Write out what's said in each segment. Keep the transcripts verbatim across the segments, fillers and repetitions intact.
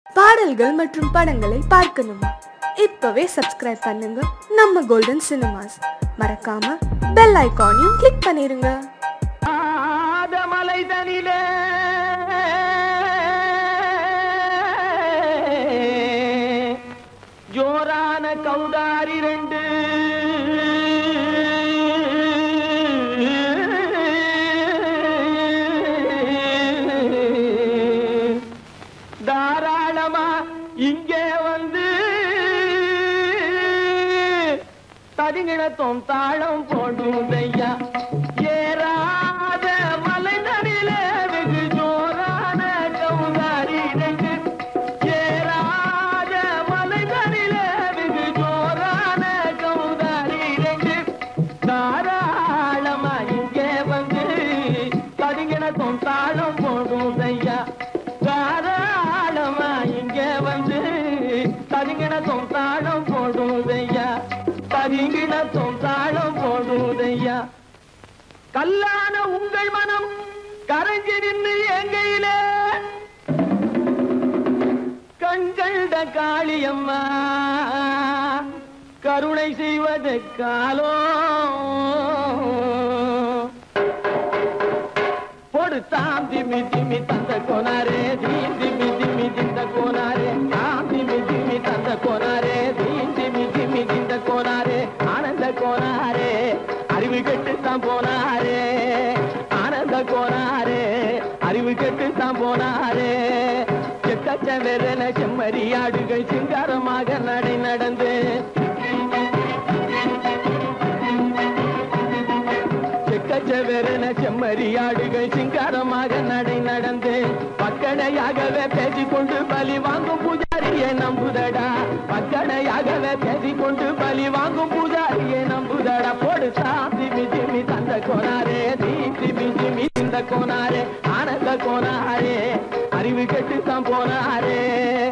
பாடல்கள் மற்றும் படங்களை பார்க்கணுமா? இப்பவே சப்ஸ்கிரைப் பண்ணுங்க நம்ம கோல்டன் சினிமாஸ். மறக்காம பெல் ஐகானையும் கிளிக் பண்ணிருங்க. ஆதமலை தனிலே ஜோரான கௌதாரி ரெண்டு தாராளமா இங்கே வந்து தரிங்கிணத்தும் தாளம் போடுதையா. ஏறாத மலை தனிலே வெகு ஜோரான கௌதாரி ரெண்டு ஏறாத மலை தனிலே வெகு ஜோரான கௌதாரி ரெண்டு தாராளமா இங்கே வந்து தரிங்கிணத்தும் தாளம் போடுதையா. தாராளமா இங்கே வந்து தரிங்கிணத்தும் தாளம் போடுதையா. தரிங்கிணத்தும் தாளம் போடுதையா. கல்லான உங்கள் மனம் கரைஞ்சி நின்று எங்கையிலே கண்கண்ட காளியம்மா கருணை செய்வது காலோ பொடுத்தாம் திமி திமி தந்த கோனாரே தீம் திமி திமி திந்த கோனாரே தாம் திமி திமி தந்த கோனாரே தீம் திமி திமி திந்த கோனாரே ஆனந்த கோனாரே அறிவு கெட்டுத்தான் போனாரே ஆனந்த கோனாரே அறிவு கெட்டுத்தான் போனாரே. செக்கச்சவென செம்மறியாடுகள் சிங்காரமாக நடை நடந்து செக்கச்சவென செம்மறியாடுகள் சிங்காரமாக நடை நடந்து பக்கடையாகவே பேசிக்கொண்டு பலி வாங்கும் பூஜாரியை நம்புதடா. பக்கடையாகவே பேசிக்கொண்டு பலி வாங்கும் பூஜாரியை நம்புதடா. பொடுத்தா திமி திமி தந்த கோனாரே தீ திமி திமி இந்த கோனாரே ஆனந்த கோனாரே அறிவு கெட்டுத்தான் போனாரே.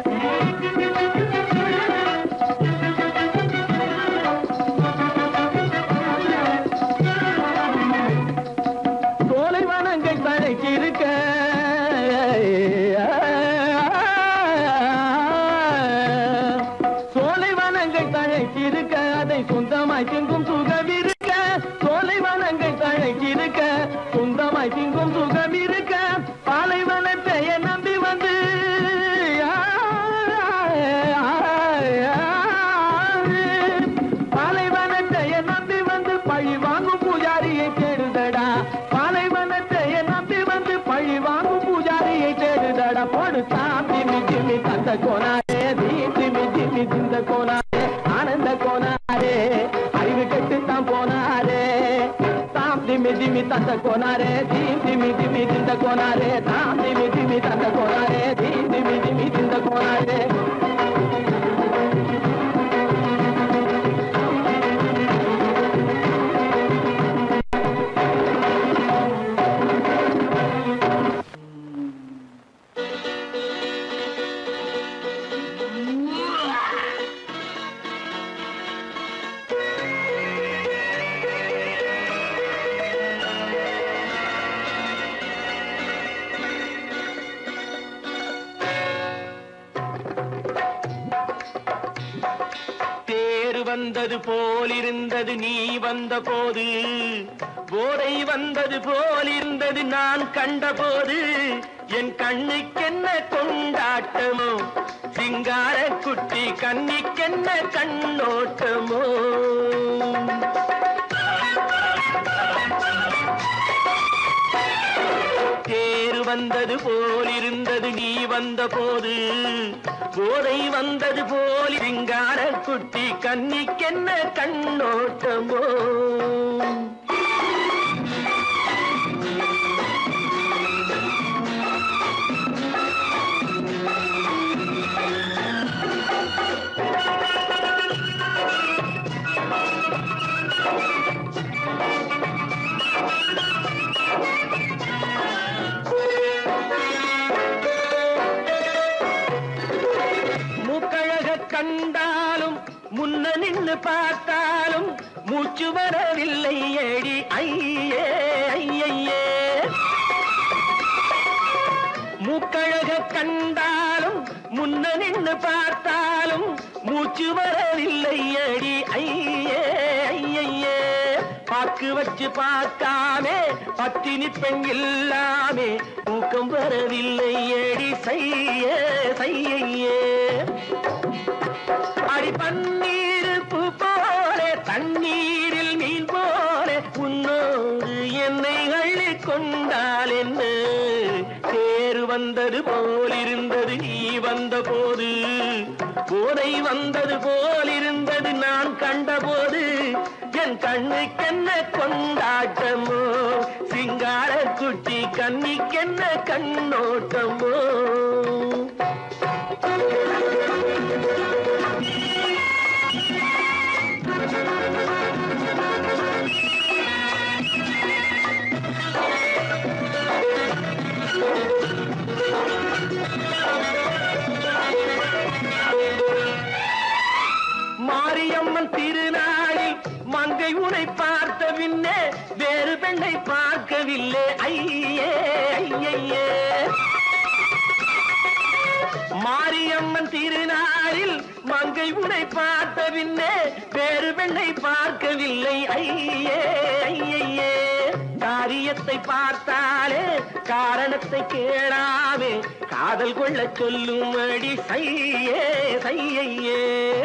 சோலைவனங்கள் தழைச்சிருக்க சோலைவனங்கள் தழைச்சிருக்க அதை சொந்தமாய் திங்கும் சுகம் இருக்க. சோலைவனங்கள் தழைச்சிருக்க சொந்தமாய் திங்கும் சுகம் இருக்க. பாலைவனத்தை நம்பி வந்து பாலைவனத்தை நம்பி வந்து பழி வாங்கும் பூஜாரியை தேடுதடா. பாலைவனத்தை நம்பி வந்து பழி வாங்கும் பூஜாரியை தேடுதடா. பொடுத்தா திமி திமி தந்த கோனாரே தீ திமி திமி திந்த கோனாரே ஆனந்த கோனாரே அறிவு கெட்டுத்தான் போனாரே. தாம் திமி திமி தந்த கோனாரே தீ திமி திமி திந்த கோனாரே தாம் திமி திமி தந்த கோனாரே தீ திமி திமி திந்த கோனாரே. வந்தது போலிருந்தது நீ வந்த போது போதை வந்தது போலிருந்தது நான் கண்ட போது என் கண்ணுக்கென்ன கொண்டாட்டமோ சிங்கார குட்டி கண்ணிக்கென்ன கண்ணோட்டமோ. தேர் வந்தது போலிருந்தது நீ வந்த போது போதை வந்தது போல் சிங்கார குட்டி கண்ணிக்கென்ன கண்ணோட்டமோ. கண்டாலும் முன்ன நின்று பார்த்தாலும் மூச்சு வரவில்லை ஏடி ஐயே ஐயே. மூக்கழக கண்டாலும் முன்ன நின்னு பார்த்தாலும் மூச்சு வரவில்லை அடி ஐயே ஐயே பாக்கு வச்சு பார்க்காமே பத்தினி பெண் இல்லாமே தூக்கம் வரவில்லை அடி செய்ய செய்யே அடி பன்னீர் பூ போல தண்ணீரில் மீன் போல உன்னோடு என்னை அள்ளி கொண்டால் என்ன தேர் வந்தது போலிருந்தது நீ வந்த போது போதை வந்தது போலிருந்தது நான் கண்டபோது என் கண்ணுக்கென்ன கொண்டாட்டமோ சிங்கார குட்டி கண்ணிக்கென்ன கண்ணோட்டமோ மாரியம்மன் திருநாளில் மங்கை உனை பார்த்த பின்னே வேறு பெண்ணை பார்க்கவில்லை ஐயே ஐயே மாரியம்மன் திருநாளில் மங்கை உனை பார்த்த பின்னே வேறு பெண்ணை பார்க்கவில்லை ஐயே ஐயே காரியத்தை பார்த்தாலே காரணத்தை கேளாமே காதல் கொள்ள சொல்லும் அடி சையே சையே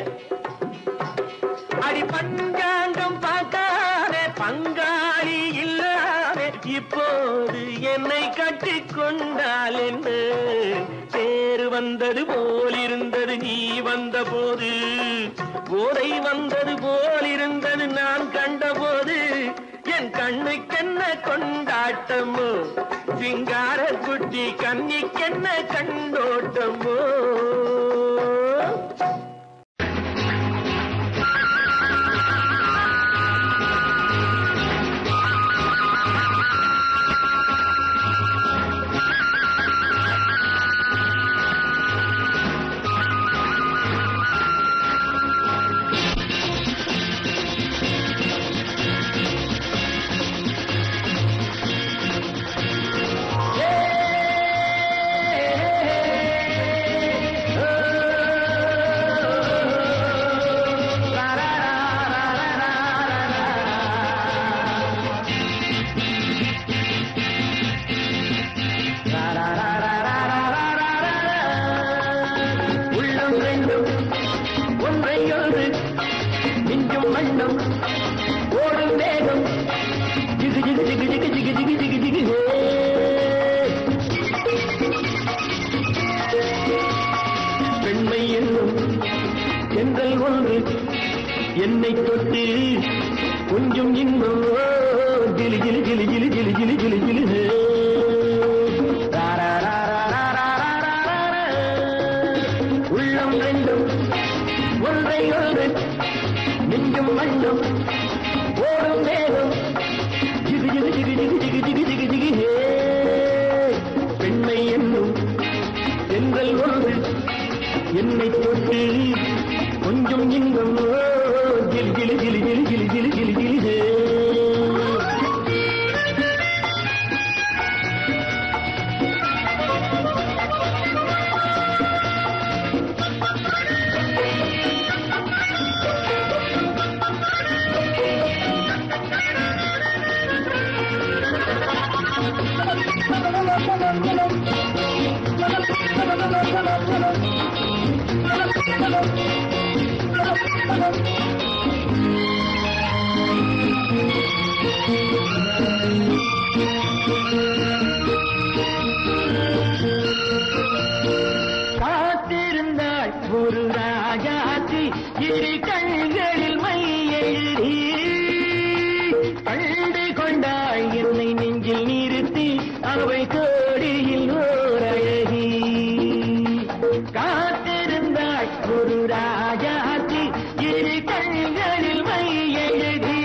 அடி பஞ்சாங்கம் பார்க்காதே பங்காளி இல்லாமே இப்போது என்னை கட்டி கொண்டால் என்ன தேர் வந்தது போலிருந்தது நீ வந்த போது போதை வந்தது போலிருந்தது நான் கண்டபோது என் கண்ணுக்கென்ன கொண்டாட்டமோ சிங்கார குட்டி கண்ணிக்கென்ன கண்டோட்டமோ என்னை தொட்டு கொஞ்சம் இன்னும் ஜிலி ஜிலி ஜிலி ஜிலி ஜிலி ஜிலி ஜிலி ஜிலி உள்ளம் ரெண்டும் ஒன்றை ஒன்று நெஞ்சும் மண்ணும் ஓடும் வேகம் ஜிகு ஜிகு ஜிகு ஜிகு ஜிகு ஜிகு ஜிகு ஜிகு பெண்மை என்னும் எங்கள் ஒன்று என்னை தொட்டு கொஞ்சம் இன்பம் ஜிலி ஜிலி ஜிலி ஜிலி ஜிலி ஜிலி ஜிலி ஜிலி காத்திருந்தாள் ஒரு ராஜாத்தி இரு கண்களில் மை எழுதி கண்டு கொண்டாள் என்னை நெஞ்சில் நிறுத்தி அவை கோடியில் ஓர் அழகி காத்திருந்தாள் ஒரு ராஜாத்தி இரு கண்களில் மை எழுதி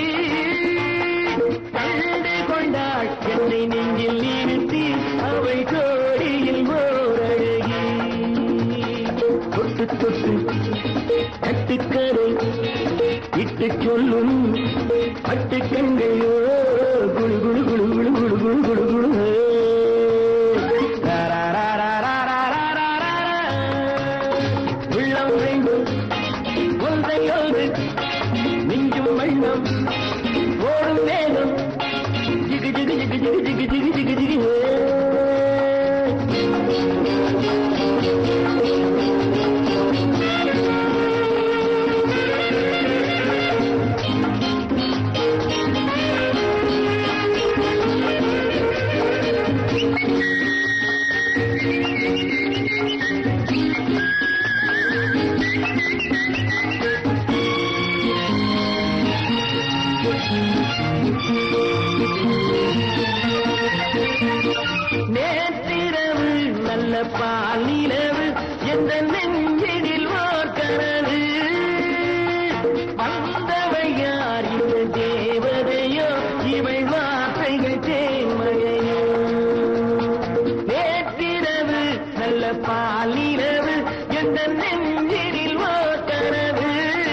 கண்டு கொண்டாள் என்னை நெஞ்சில் நிறுத்தி அவை கோடியில் ஓர் அழகி தொட்டு தொட்டு கட்டுக்கரை இட்டு சொல்லும் பட்டு கண்கையோ குழு குழு குழு குழு குழு குழு குழு குழு வேண்டும் ஒன்றை ஒன்று மிஞ்சும் வண்ணம் ஓடும் வேகம் ஜிகு ஜிகு ஜிகு ஜிகு ஜிகு ஜிகு ஜிகு ஜிகு நேற்றிரவு நல்ல பாலிரவு எந்த நெஞ்சிடில் ஓர் கனவு வந்தவை யார் இந்த தேவதையோ இவள் வார்த்தைகள் தேன்மழையோ நேற்றிரவு நல்ல பாலிரவு எந்த நெஞ்சிடில் ஓர் கனவு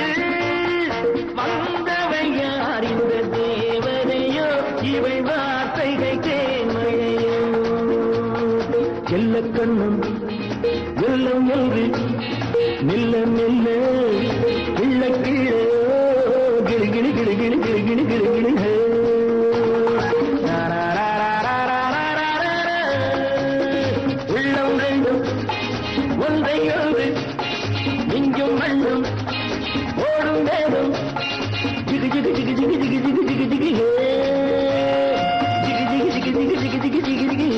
வந்தவை யார் இந்த தேவதையோ இவள் வார்த்தைகள் தேன்மழையோ எல்ல கண்ணம் எல்லம் என்று மெல்ல மெல்ல கிள்ள கீழே கிளி கிளி கிளி கிளி கிளி கிளி கிளி கிளி உள்ளம் ரெண்டும் ஒன்றை ஒன்று மிஞ்சும் மண்ணும் ஓடும் வேகம் ஜிகு ஜிகு ஜிகு ஜிகு ஜிகு ஜிகு ஜிகு ஜிகு ஜிகு ஜிகு ஜிகு ஜிகு ஜிகு ஜிகு ஜிகு ஜிகு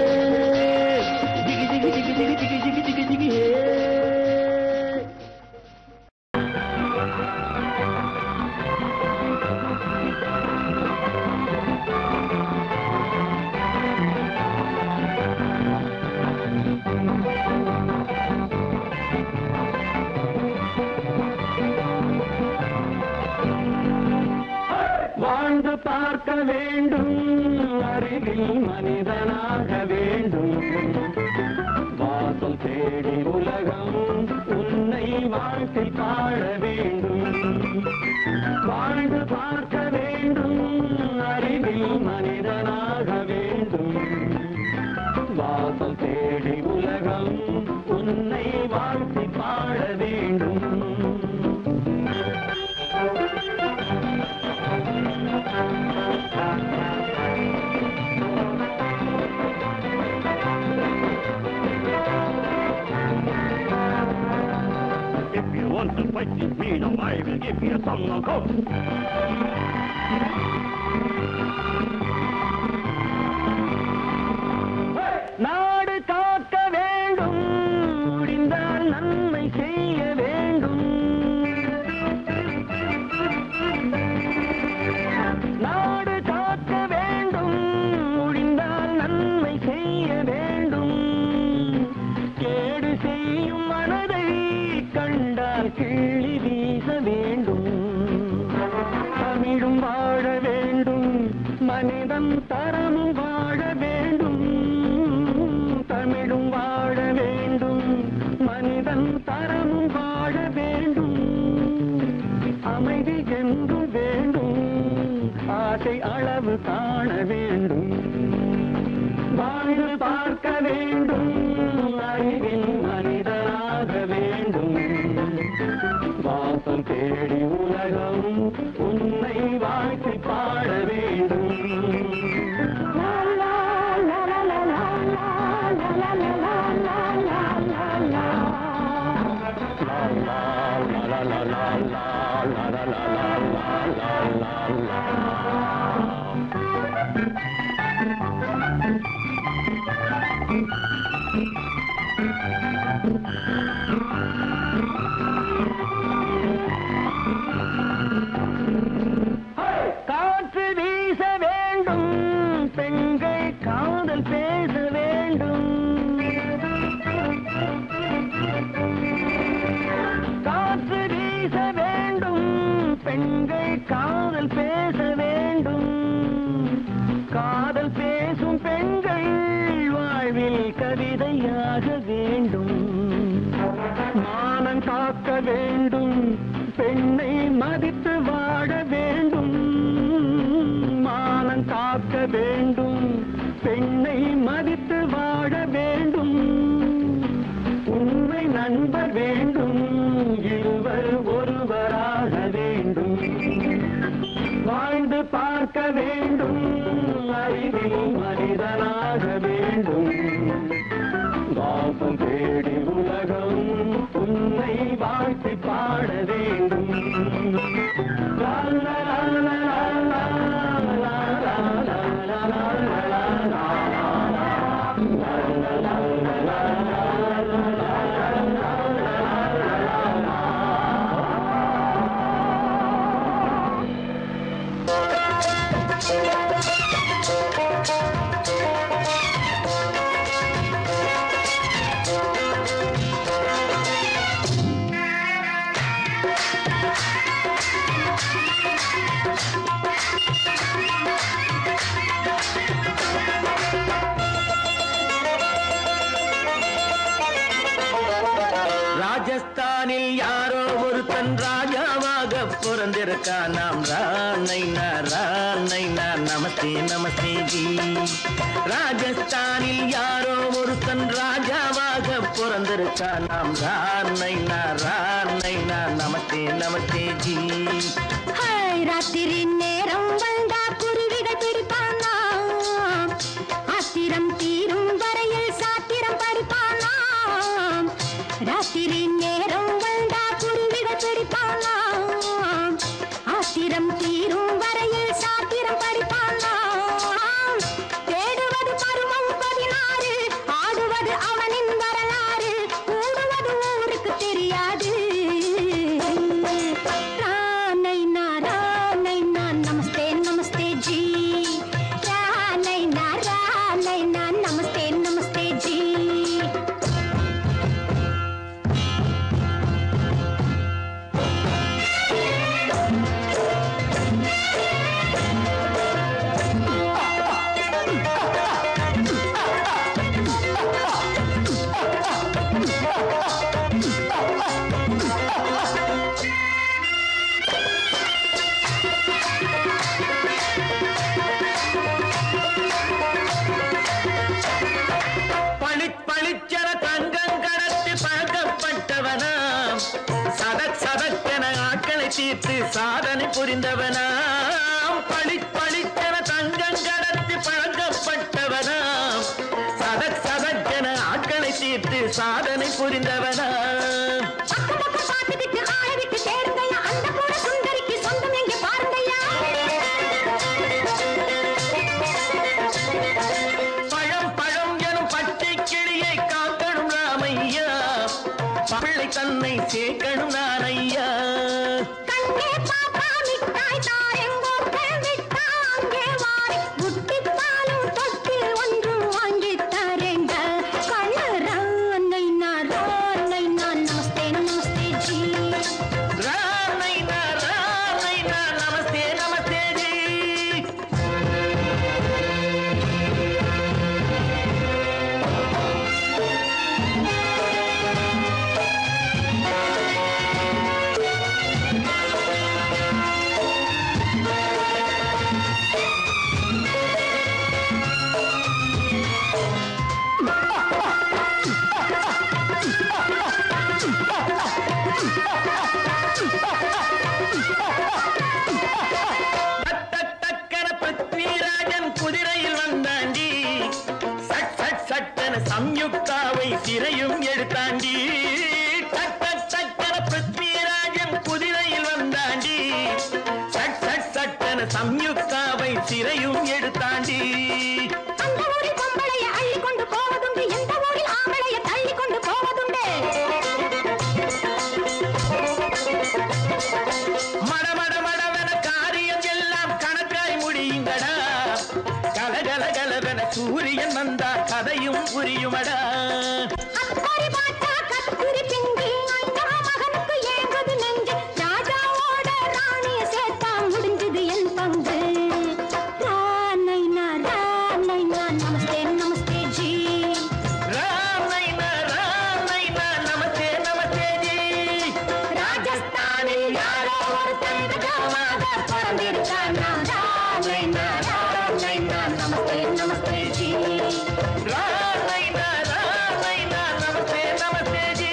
வாழ்ந்து பார்க்க வேண்டும் அறிவில் மனிதனாக வேண்டும் வாசல் தேடி உலகம் உன்னை வாழ்த்தி பாட வேண்டும் வாழ்ந்து பார்க்க வேண்டும் அறிவில் மனிதனாக வேண்டும் வாசல் தேடி உலகம் உன்னை வாழ்த்தி பாட வேண்டும் If you want to fight this freedom, I will give you some of hope. நாடு காக்க வேண்டும் முடிந்தால் நன்மை செய்ய வேண்டும் நாடு காக்க வேண்டும் முடிந்தால் நன்மை செய்ய வேண்டும் கேடு செய்யும் மனதை கண்டால் கிள்ளி வீச வேண்டும் தமிழும் வாழ வேண்டும் மனிதன் தரமும் வாழ வேண்டும் தமிழும் வாழ வேண்டும் மனிதன் தரமும் வாழ வேண்டும் அமைதி என்றும் வேண்டும் ஆசை அளவு காண வேண்டும் வாழ்ந்து பார்க்க வேண்டும் அறிவின் மனிதனாக வேண்டும் வாசம் தேடி உலகம் உன்னை வாழ்த்தி பாட வேண்டும் காற்று வீச வேண்டும் பெண்கள் காதல் பேச வேண்டும் காற்று வீச வேண்டும் பெண்கள் காதல் பேச வேண்டும் காதல் பேசும் பெண்கள் வாழ்வில் கவிதையாக வேண்டும் மானம் காக்க வேண்டும் பெண்ணை மதித்து வாழ வேண்டும் மானம் காக்க வேண்டும் பெண்ணை மதித்து வாழ வேண்டும் உண்மை நண்பர் வேண்டும் பாட வேண்டும். லா லா லா லா லா லா லா லா லா லா. ராஜஸ்தானில் யாரோ ஒருத்தன் ராஜாவாக பிறந்திருக்கான். நாம் ராணைனா ராணைனா நமஸ்தே நமஸ்தே ஜி. ராஜஸ்தானில் யாரோ ஒருத்தன் ராஜாவாக பிறந்திருக்கான். நாம் ராணைனா ராணைனா நமஸ்தே நமஸ்தே ஜி. ராத்திரி நேரம் வந்தா குருவிகள் பிடிப்பானா, ஆத்திரம் தீரும் வரையில் சாத்திரம் படிப்பானா. ராத்திரி நேரம் வந்தா குருவிகள் பிடிப்பானா, ஆத்திரம் தீரும் வரையில் சாத்திரம் படிப்பானா. தேடுவது பருவம் பதினாறு, ஆடுவது அவனின் வரலாறு, கூடுவது ஊருக்கு தெரியாது. ராணைனா ராணைனா நமஸ்தே நமஸ்தே ஜி. ராணைனா ராணைனா நமஸ்தே நமஸ்தே ஜி. பளிச்சர தங்கம் கடத்தி பழக்கப்பட்டவனாம். சதக் சதக்கென ஆட்களை தீர்த்து சாதனை புரிந்தவனாம். பளி பளிச்சர தங்கம் கடத்தி பழக்கப்பட்டவனாம். சதக் சதக்கென ஆட்களை தீர்த்து சாதனை புரிந்தவனாம். பழம் பழம் எனும் பச்சை கிளியை காக்கணும் ராமையா, பிள்ளை தன்னை சேர்க்கணும் நான் ஐயா. ராமைனா ராமைனா நமஸ்தே நமஸ்தே ஜி. தக்கன பிருத்விராஜன் குதிரையில் வந்தாண்டி. சட் சட் சட்டன சம்யுக்தாவை சிறையும் எடுத்தாண்டி. தக்கன பிருத்விராஜன் குதிரையில் வந்தாண்டி. சட் சட் சட்டன சம்யுக்தாவை சிறையும் எடுத்தாண்டி. மடமட மடவென காரியம் எல்லாம் கணக்காய் முடியுங்கடா. கலகல கலவென சூரியன் வந்தா கதையும் புரியுமடா. நமஸ்தே நமஸ்தே ஜி. ராமைனா ராமைனா நமஸ்தே நமஸ்தே ஜி. ராஜஸ்தானில் யாரோ ஒருத்தன் ராஜாவாக பிறந்திருக்கான். ராமைனா ராமைனா நமஸ்தே நமஸ்தே ஜி. ராமைனா ராமைனா நமஸ்தே நமஸ்தே ஜி.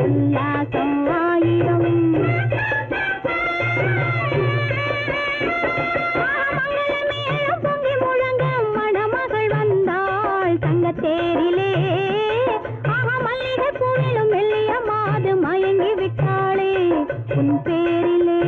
உல்லாசம் ஆயிரம் மங்களமேளம் பொங்கி முழங்க மணமகள் வந்தாள் தங்கத்தேரிலே ஆஹா மல்லிகை பூவிலும் மெல்லிய மாது மயங்கி விட்டாளே உன் பேரிலே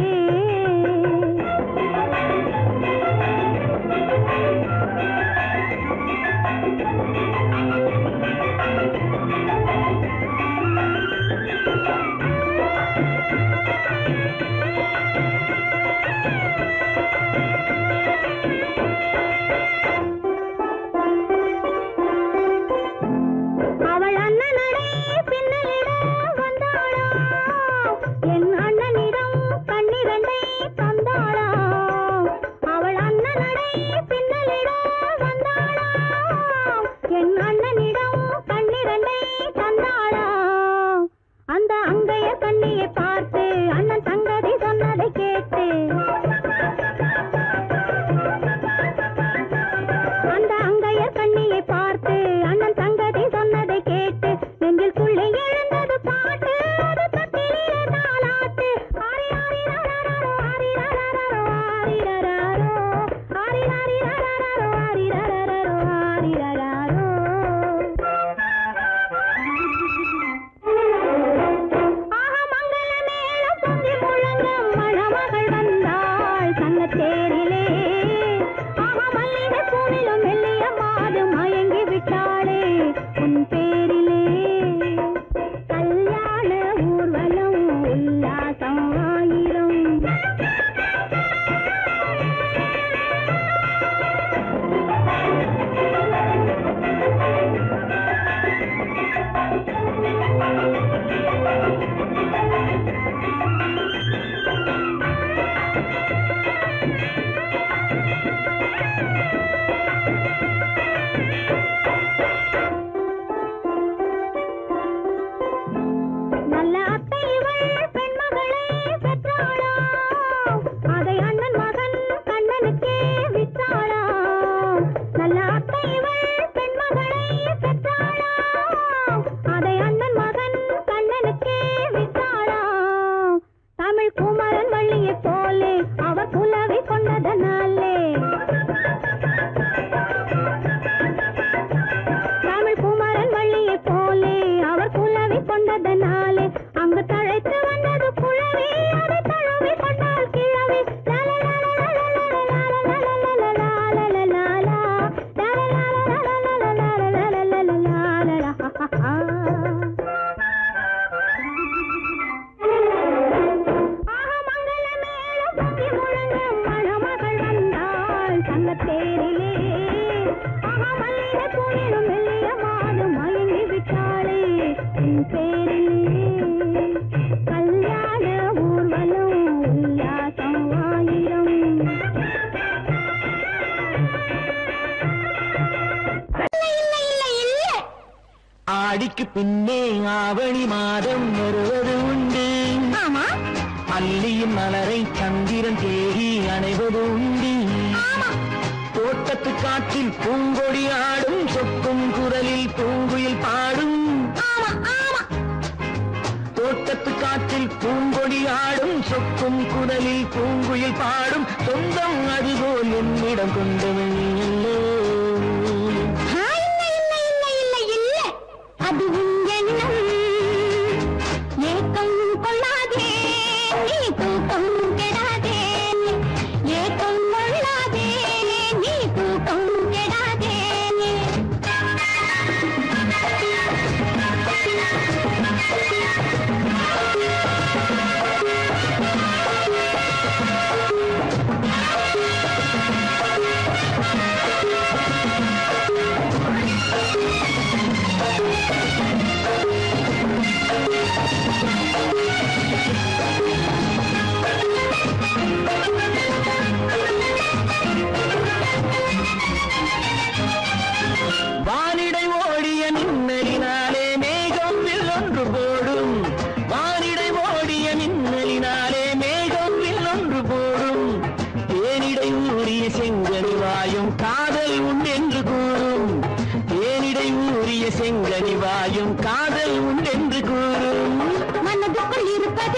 ஆடிக்கு பின்னே ஆவணி மாதம் வருவது உண்டு. அல்லியின் மலரை சந்திரன் தேடி அணைவது உண்டு. தோட்டத்து காற்றில் பூங்கொடி ஆடும், சொக்கும் குரலில் பூங்குயில் பாடும். தோட்டத்து காற்றில் பூங்கொடி ஆடும், சொக்கும் குரலில் பூங்குயில் பாடும். சொந்தம் அதுபோல் என்னிடம் கொண்டவள் நீ அது உன் எண்ணம், ஏக்கம் கொள்ளாதே, நீ தூக்கம் கெடாதே. ஏக்கம் கொள்ளாதே, நீ தூக்கம் கெடாதே.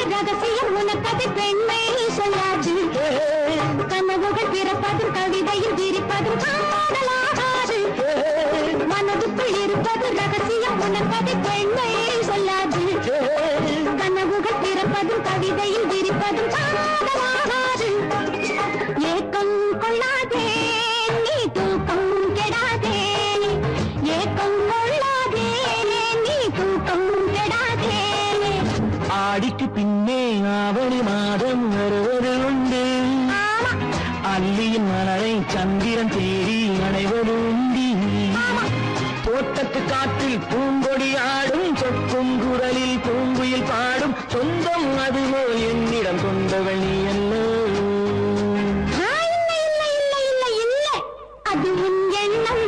ரகசியம் உனக்கது பெண்மை சொல்லாது கனவுகள் பிறப்பதும் கவிதையில் விரிப்பதும் காதலாகாது மனதுக்குள் இருப்பது ரகசியம் உனக்கது பெண்மை சொல்லாது கனவுகள் பிறப்பதும் கவிதையில் விரிப்பதும் காதலாகாது ஏக்கம் கொள்ளாதே நீ தூக்கம் கெடாதே ஏக்கம் கொள்ளாதே நீ தூக்கம் கெடாதே ஆடிக்கு பின்னே ஆவணி மாதம் வருவது உண்டு அல்லியின் மலரை சந்திரன் தேடி அடைவது உண்டு தோட்டத்து காற்றில் பூங்கொடி ஆடும் சொக்கும் குரலில் பூங்குயில் பாடும் சொந்தம் அதுபோல் என்னிடம் கொண்டவள் நீ அல்ல அது உன் எண்ணம்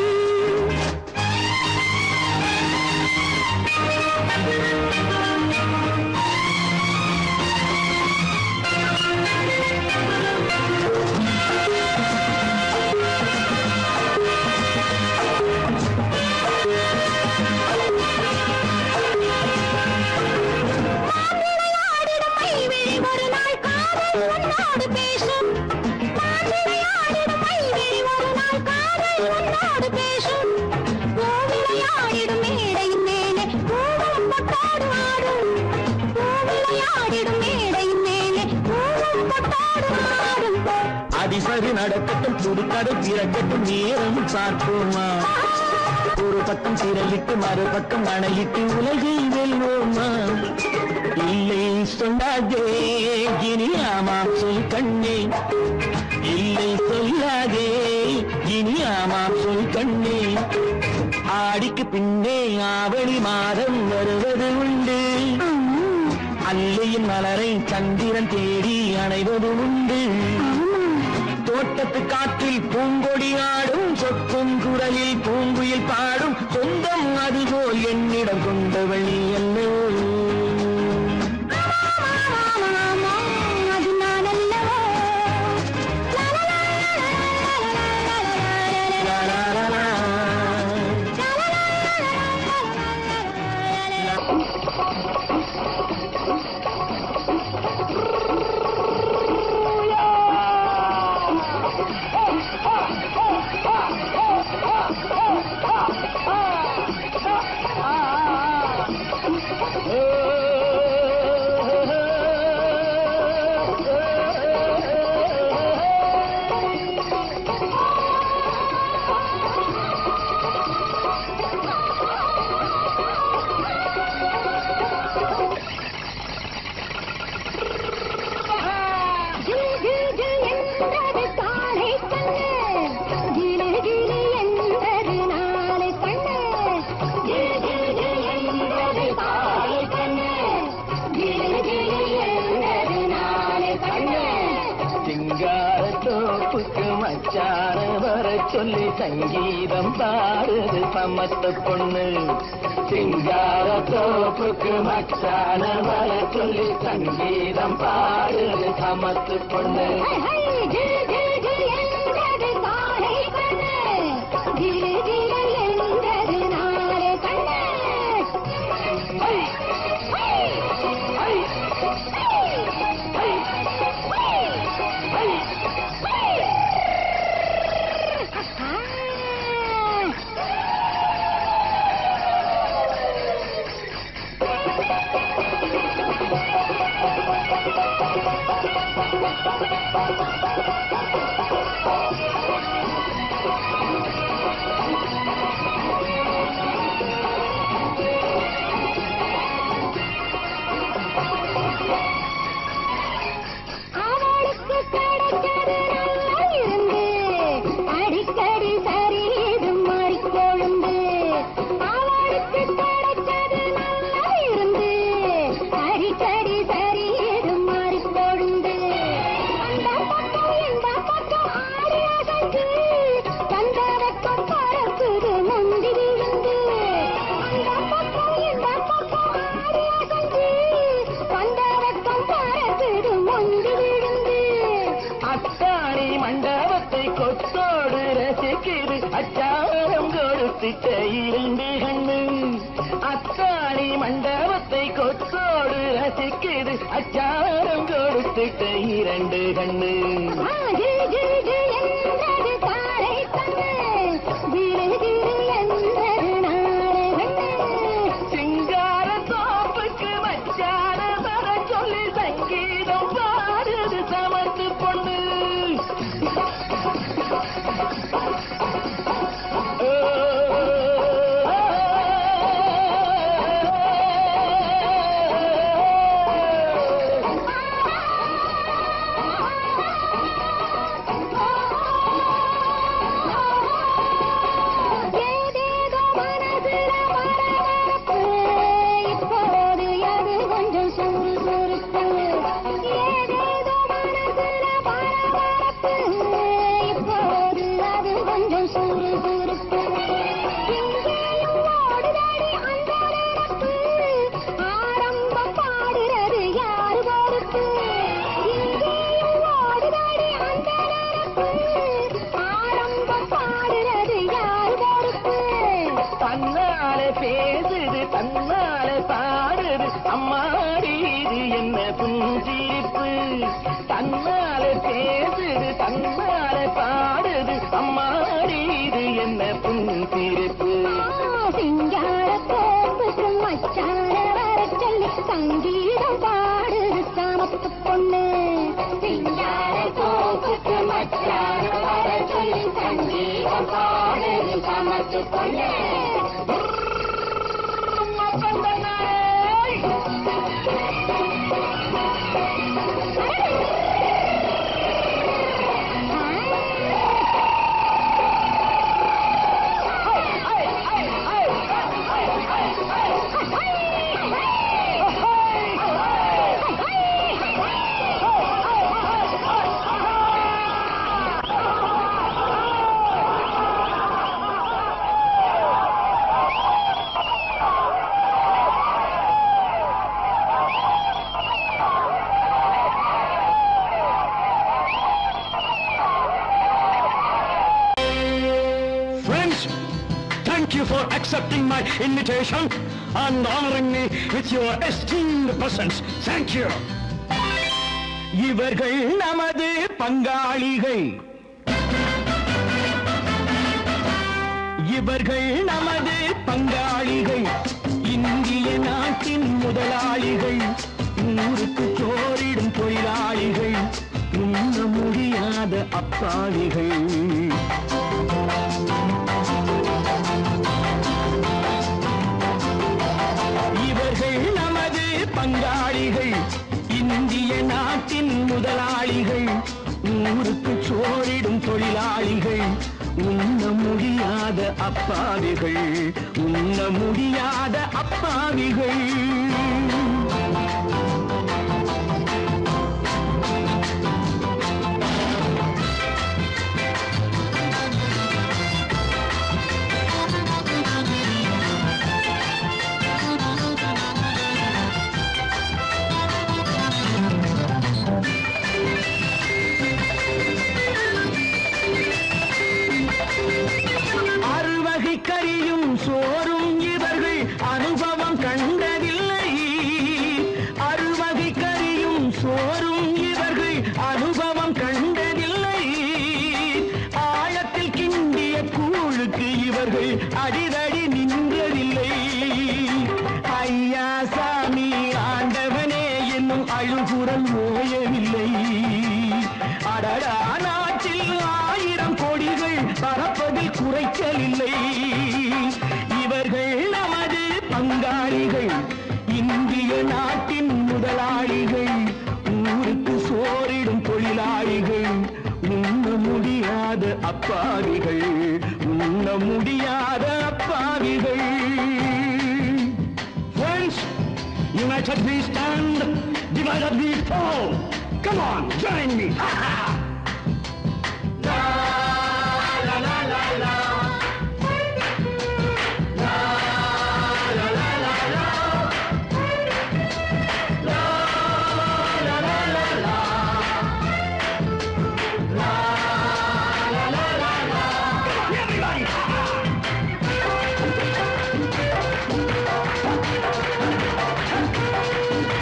அதிசரி நடக்கட்டும் துடுக்கடை திறக்கட்டும் நேரம் பார்ப்போமா ஒரு பக்கம் சிறையிட்டு மறுபக்கம் அணையிட்டு உலகை வெல்வோமா இல்லை சொல்லாதே இனி ஆமாம் சொல் கண்ணே இல்லை சொல்லாதே இனி ஆமாம் சொல் கண்ணே ஆடிக்கு பின்னே ஆவணி மாதம் வருவது உண்டு அல்லையின் மலரை சந்திரன் தேடி அணைவது உண்டு தோட்டத்து காற்றில் பூங்கொடி ஆடும் சொக்கும் குரலில் பூங்குயில் பாடும் சொந்தம் அதுபோல் என்னிடம் கொண்டவள் நீ அல்ல அது நான் அல்லவோ மச்சான வர சொல்லி சங்கீதம் பாடுது சமத்த பொண்ணு சிங்கார தோப்புக்கு மச்சான வர சொல்லி சங்கீதம் பாடுது சமத்து பொண்ணு அச்சாரம் கொடுத்து இரண்டு கண்ணு அத்தாணி மண்டபத்தை கொத்தோ அன்போடு ரசிக்குது அச்சாரம் கொடுத்துட்ட இரண்டு கண்ணு சிங்கார தோப்புக்கு மச்சார வர சொல்லி சங்கீதம் பாடுது சமத்து பொண்ணு பேசுது தன்னால பாடுது அம்மாடி இது என்ன புஞ்சிரிப்பு தன்னால பேசுது தன்னால பாடுது அம்மாடி இது என்ன புஞ்சிரிப்பு சிங்கார கோப்புக்கு மச்சார வர சொல்லி சங்கீதம் பாடுது சாமத்து பொண்ணு சிங்கார கோப்புக்கு மச்சார வர சொல்லி சங்கீதம் பாடுது சாமத்து பொண்ணு Thank you for accepting my invitation and honoring me with your esteemed presence. Thank you. இவர்கள் நமது பங்காளிகள் இவர்கள் நமது பங்காளிகள் இந்திய நாட்டின் முதலாளிகள் ஊருக்கு சோறிடும் தொழிலாளிகள் உண்ண முடியாத அப்பாவிகள் இவர்கள் நமது பங்காளிகள் இந்திய நாட்டின் முதலாளிகள் ஊருக்கு சோறிடும் தொழிலாளிகள் உண்ண முடியாத அப்பாவிகள் உண்ண முடியாத அப்பாவிகள் கரியும் சோறும் இவர்கள் அனுபவம் கண்டதில்லை அறுவகை கரியும் சோறும் இவர்கள் அனுபவம் கண்டதில்லை ஆழத்தில் கிண்டிய கூழுக்கு இவர்கள் அடிதடி நின்றதில்லை ஐயா சாமி ஆண்டவனே என்னும் அழுகுரல் ஓயவில்லை அடடா நாட்டில் ஆயிரம் கோடிகள் பறப்பதில் குறைச்சலில்லை இவர்கள் நமது பங்காளிகள் இந்திய நாட்டின் முதலாளிகள் ஊருக்கு சோறிடும் தொழிலாளிகள் உண்ண முடியாத அப்பாவிகள் உண்ண முடியாத அப்பாவிகள் Friends, united we stand, divided we fall. Come on, join me. Ha ha. Everybody.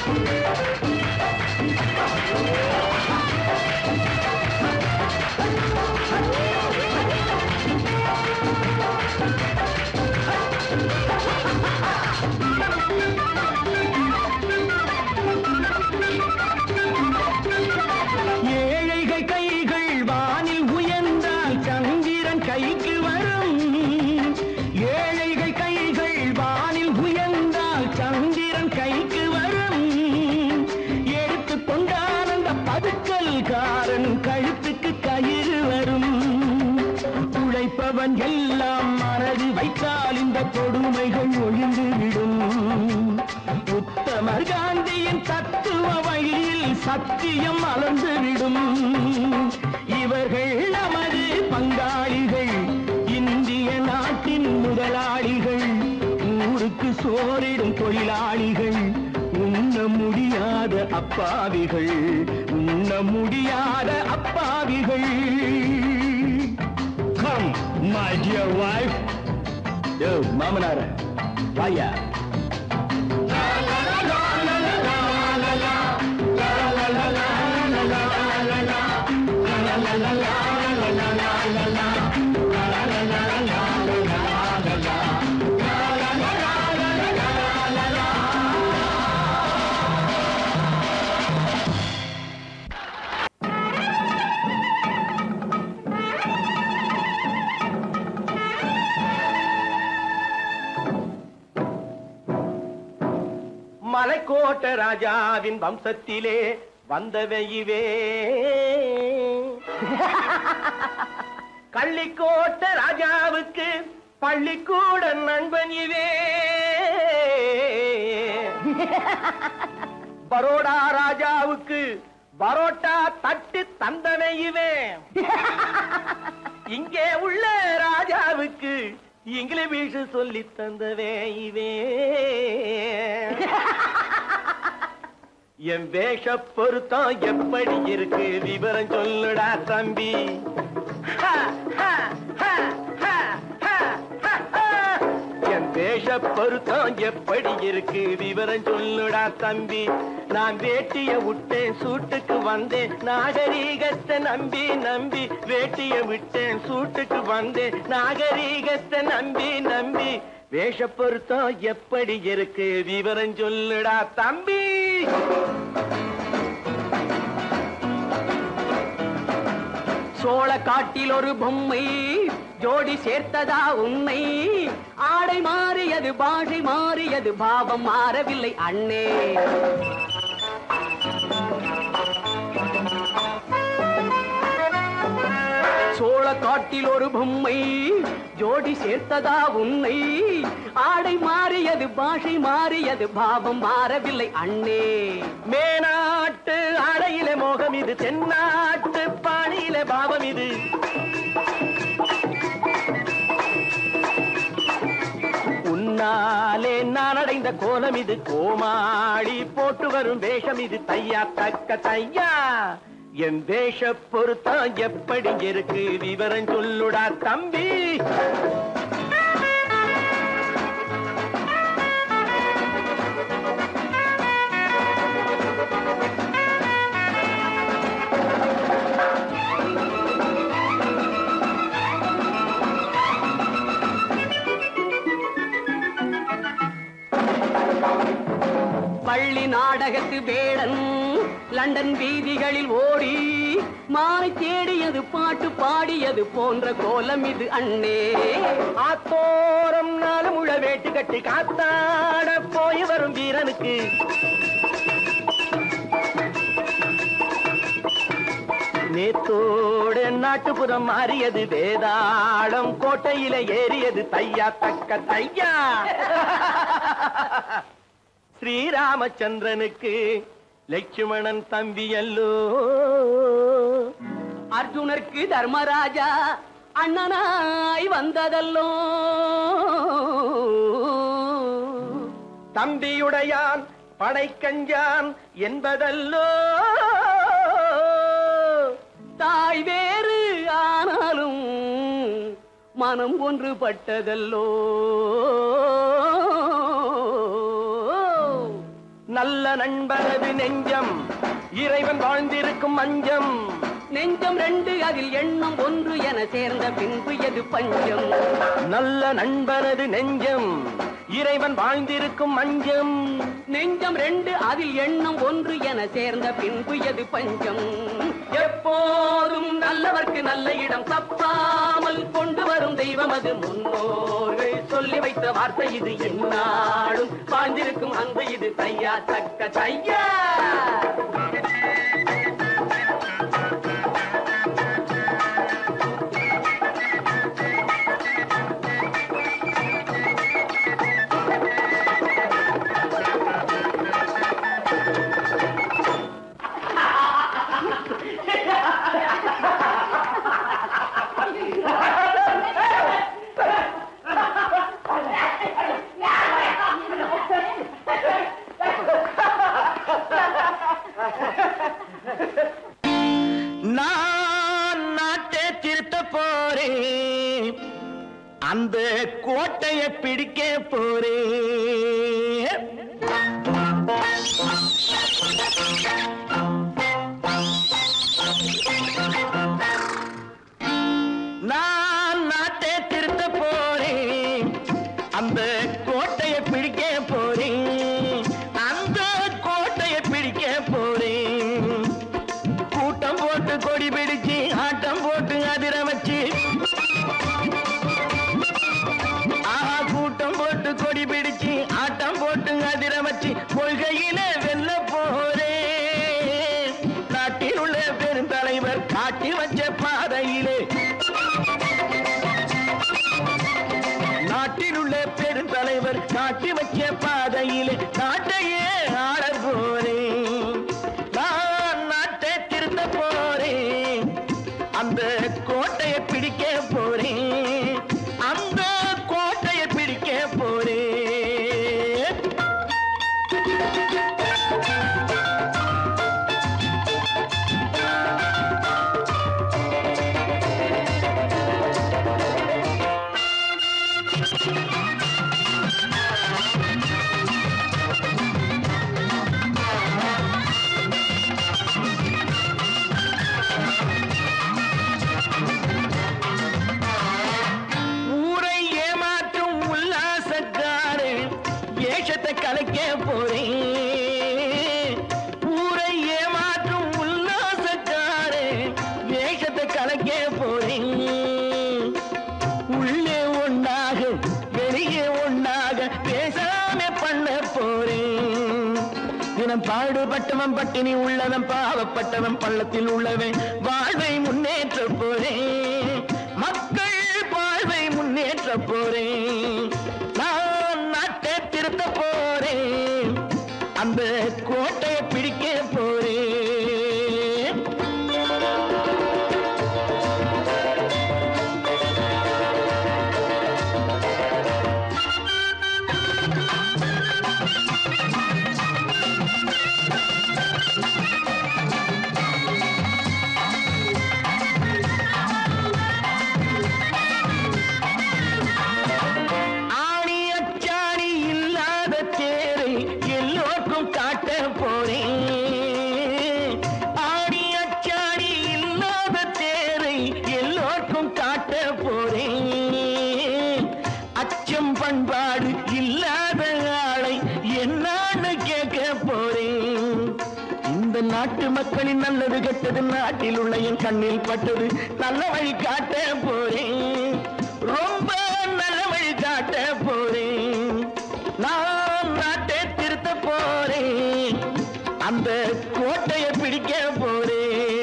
எல்லாம் மனது வைத்தால் இந்த கொடுமைகள் ஒழிந்துவிடும். உத்தமர் காந்தியின் தத்துவ வழியில் சத்தியம் மலர்ந்துவிடும். இவர்கள் நமது பங்காளிகள், இந்திய நாட்டின் முதலாளிகள், ஊருக்கு சோறிடும் தொழிலாளிகள், உண்ண முடியாத அப்பாவிகள், உண்ண முடியாத அப்பாவிகள். Come, my dear wife. Yo, Mamanara, vaya. மலைக்கோட்ட ராஜாவின் வம்சத்திலே வந்தவையுவே, கள்ளிக்கோட்ட ராஜாவுக்கு பள்ளிக்கூட நண்பன் இவே, பரோடா ராஜாவுக்கு பரோட்டா தட்டு தந்தனை இவே, இங்கே உள்ள ராஜாவுக்கு இங்கிலீஷ் சொல்லி தந்தவே இவே. என் வேஷ பொருத்தம் எப்படி இருக்கு விவரம் சொல்லுடா தம்பி. என் வேஷ பொருத்தம் எப்படி இருக்கு விவரம் சொல்லுடா தம்பி. நான் வேட்டிய விட்டேன் சூட்டுக்கு வந்தேன் நாகரீகத்தை நம்பி நம்பி, வேட்டிய விட்டேன் சூட்டுக்கு வந்தேன் நாகரீகத்தை நம்பி நம்பி. வேஷ பொருத்தம் எப்படி இருக்கு விவரம் சொல்லுடா தம்பி. சோழ காட்டில் ஒரு பொம்மை ஜோடி சேர்த்ததா உண்மை, ஆடை மாறியது பாஷை மாறியது பாவம் மாறவில்லை அண்ணே. சோழ காட்டில் ஒரு பொம்மை ஜோடி சேர்த்ததா உன்னை, ஆடை மாறியது பாஷை மாறியது பாவம் மாறவில்லை அண்ணே. மேநாட்டு ஆடையிலே மோகம் இது, தென்னாட்டு பாணியிலே பாவம் இது. உன்னாலே நான் அடைந்த கோலம் இது, கோமாளி போட்டு வரும் வேஷம் இது. தையா தக்க தையா என் வேஷ பொருத்தம் எப்படி இருக்கு விவரம் சொல்லுடா தம்பி. பள்ளி நாடகத்து வேடன் லண்டன் வீதிகளில் ஓடி மானை தேடியது பாட்டு பாடியது போன்ற கோலம் இது அண்ணே. ஆத்தோரம் நாலு முழ வேட்டு கட்டி காத்தாட போய் வரும் வீரனுக்கு நேத்தோடு நாட்டுப்புறம் மாறியது, வேதாளம் கோட்டையில ஏறியது. தையா தக்க தையா ஸ்ரீராமச்சந்திரனுக்கு லட்சுமணன் தம்பி அல்லோ, அர்ஜுனருக்கு தர்மராஜா அண்ணனாய் வந்ததல்லோ. தம்பியுடையான் படைக்கஞ்சான் என்பதல்லோ, தாய் வேறு ஆனாலும் மனம் ஒன்றுபட்டதல்லோ. நல்ல நண்பனது நெஞ்சம் இறைவன் வாழ்ந்திருக்கும் மஞ்சம். நெஞ்சம் ரெண்டு அதில் எண்ணம் ஒன்று என சேர்ந்த பின்பு எது பஞ்சம். நல்ல நண்பனது நெஞ்சம் இறைவன் வாழ்ந்திருக்கும் மஞ்சம். நெஞ்சம் ரெண்டு அதில் எண்ணம் ஒன்று என சேர்ந்த பின்பு எது பஞ்சம். எப்போதும் நல்லவர்க்கு நல்ல இடம் தப்பாமல் கொண்டு வரும் தெய்வம் அது முன்னோர்கள் சொல்லி வைத்த வார்த்தை இது. என்னாலும் வாழ்ந்திருக்கும் அன்பு இது. தையா தக்க தையா. நான் நாட்டை திருத்த போறேன், அந்த கோட்டையை பிடிக்க போறேன். நான் நாட்டை திருத்த போறேன், அந்த கோட்டையை பிடிக்க போறேன், அந்த கோட்டையை பிடிக்க போறேன். கூட்டம் போட்டு கொடி பிடிச்சு ஆட்டம் போட்டு அதிர வச்சு, ஆஹா கூட்டம் போட்டு கொடி பிடிச்சு ஆட்டம் போட்டு அதிர வச்சு கொள்கையில வெல்ல போறேன். நாட்டில் உள்ள பெருந்தலைவர் காட்டி வச்ச பாதையிலே, நாட்டில் உள்ள பெருந்தலைவர் காட்டி வச்ச பாதையிலே நாட்டையே ஆள போறேன். நான் நாட்டை திருத்த போறேன், அந்த கோட்டையை பிடிக்க போறேன், அந்த கோட்டையை பிடிக்க போறேன். ஊரை ஏமாற்றும் உல்லாசக்காரு வேஷத்தை கலைக்க போறேன். ஊரை ஏமாற்றும் உல்லாசக்காரு வேஷத்தை கலைக்க போறேன். உள்ளே ஒன்றாக வெளியே ஒன்றாக பேசாம பண்ண போறேன். தினம் பாடுபட்டவன் பட்டினி உள்ளவன் பாவப்பட்டவன் பள்ளத்தில் உள்ளவன் வாழ்வை முன்னேற்ற போறேன். மக்கள் வாழ்வை முன்னேற்ற போறேன். நான் நாட்டை திருத்த போறேன், அந்த கோட்டையை பிடிக்க போறேன். ஆணி அச்சாணி இல்லாத தேரை எல்லோருக்கும் காட்ட போறேன். ஆணி அச்சாணி இல்லாத தேரை எல்லோருக்கும் காட்ட போறேன். அச்சம் பண்பாடு இல்லாத ஆளை என்னான்னு கேட்க போறேன். இந்த நாட்டு மக்களின் நல்லது கெட்டது நாட்டில் உள்ள என் கண்ணில் பட்டது. நல்ல வழி காட்ட போறேன், ரொம்ப நல்ல வழி காட்ட போறேன். நான் நாட்டை திருத்த போறேன், அந்த கோட்டையை பிடிக்க போறேன்.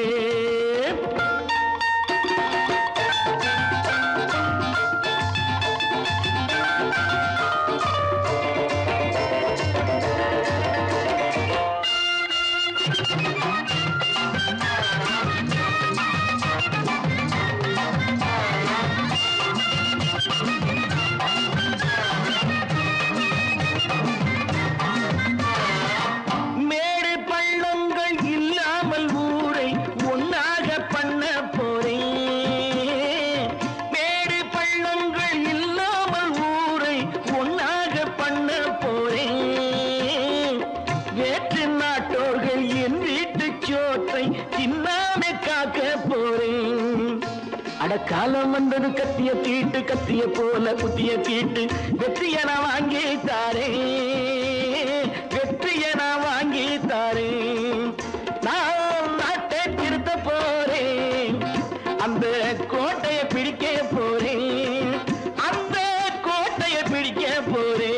மேடு பள்ளங்கள் இல்லாமல் ஊரை ஒன்னாக பண்ண போறேன். மேடு பள்ளங்கள் இல்லாமல் ஊரை ஒன்னாக பண்ண போறேன். நாட்டோர்கள் என் வீட்டு சோற்றை தின்னாமே காக்க போறேன். அடக்காலம் வந்தது கத்திய தீட்டு, கத்திய போல குத்திய தீட்டு, வெற்றிய நான் வாங்கி தாரேன், வெற்றிய நான் வாங்கி தாரேன். நான் நாட்டை திருத்த போறேன், அந்த கோட்டையை பிடிக்க போறேன், அந்த கோட்டையை பிடிக்க போறேன்.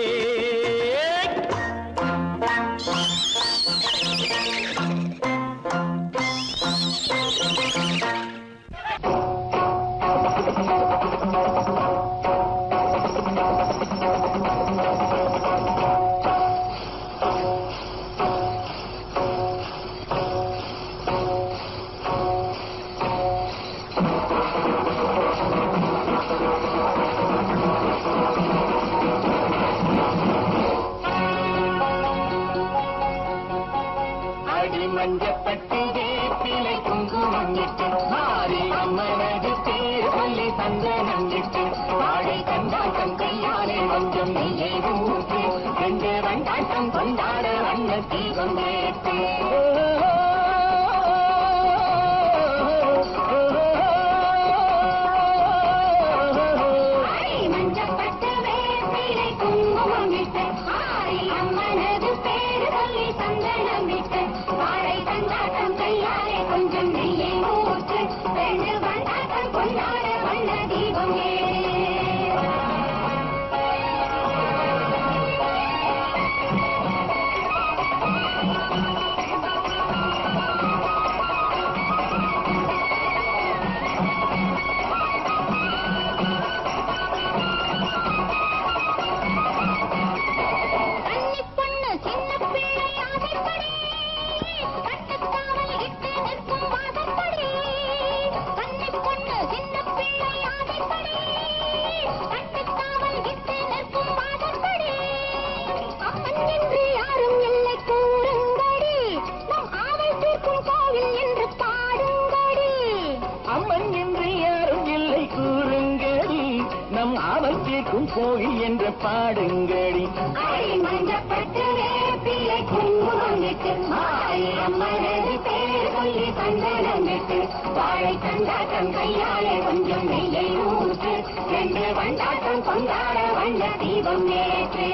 மஞ்சப்பட்டு வேப்பிலை குங்குமம் இட்டு மாறி அம்மனது பேர் சொல்லி சந்தனம் இட்டு வாழை கண்டாட்டம் கையாலே கொஞ்சம் நெய்யை ஊற்றி ரெண்டு வண்டாட்டம் கொண்டாட வண்ண தீபம் ஏற்று மஞ்சப்பட்டு வேப்பிலை குங்குமம் இட்டு மாறி அம்மனது பேர் சொல்லி சந்தனம் இட்டு கண்டாட்டம் கையாலே கொஞ்சம் நெய்யை ஊற்று ரெண்டு வண்டாட்டம் கொண்டாட வண்ண தீபம் கோயில் என்று பாடுங்கடி. மஞ்சப்பட்டு வேப்பிலை குங்குமம் இட்டு மாறி அம்மனது பேர் சொல்லி சந்தனம் இட்டு வாழை கண்டாட்டம் கையாலே கொஞ்சம் நெய்யை ஊற்று ரெண்டு வண்டாட்டம் கொண்டாட வண்ண தீபம் ஏற்று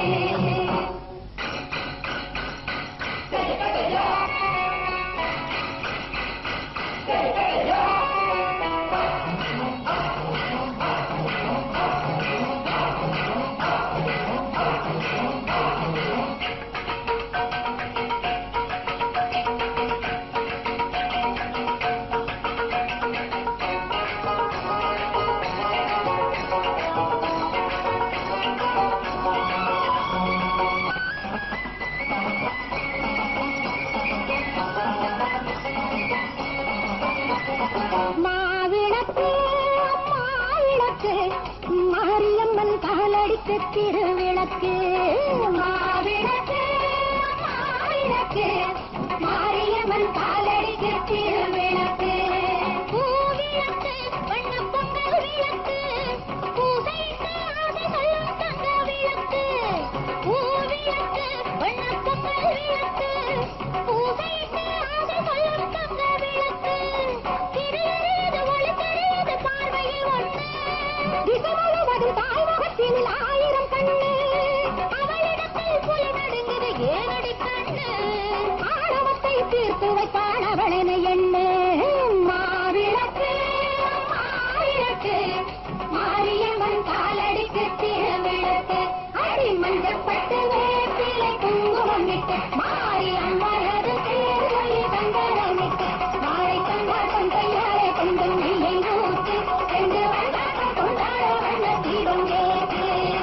திருவிளக்கு மாவிளக்கு மாவிளக்கு மாரியம்மன் காலடிக்கு திருவிளக்கு பூவிளக்கு வண்ண பொங்கல் விளக்கு பூசைக்கு ஆசை சொல்லும் தங்க விளக்கு பூவிளக்கு வண்ண பொங்கல் விளக்கு பூசைக்கு ஆசை சொல்லும் தங்க விளக்கு திருது ஒளி தெரியுது பார்வையில் ஒன்று திசை முழுவதும் தாய்முகத்தில் ஆயிரம் கண்ணு அவளிடத்தில் புலி நடுங்குது ஏனடி கண்ணு ஆணவத்தை தீர்த்து வைப்பான் அவளென எண்ணு மாவிளக்கு மாவிளக்கு மாரியம்மன் காலடிக்கு திருவிளக்கு அடி மஞ்சப்பட்டு வேப்பிலை குங்குமம் இட்டு மாறி அம்மனது பேர் சொல்லி சந்தனம் இட்டு வாழை கண்டாட்டம் கையாலே கொஞ்சம் நெய்யை ஊற்றி ரெண்டு வண்டாட்டம் கொண்டாட வண்ண தீபம் ஏற்று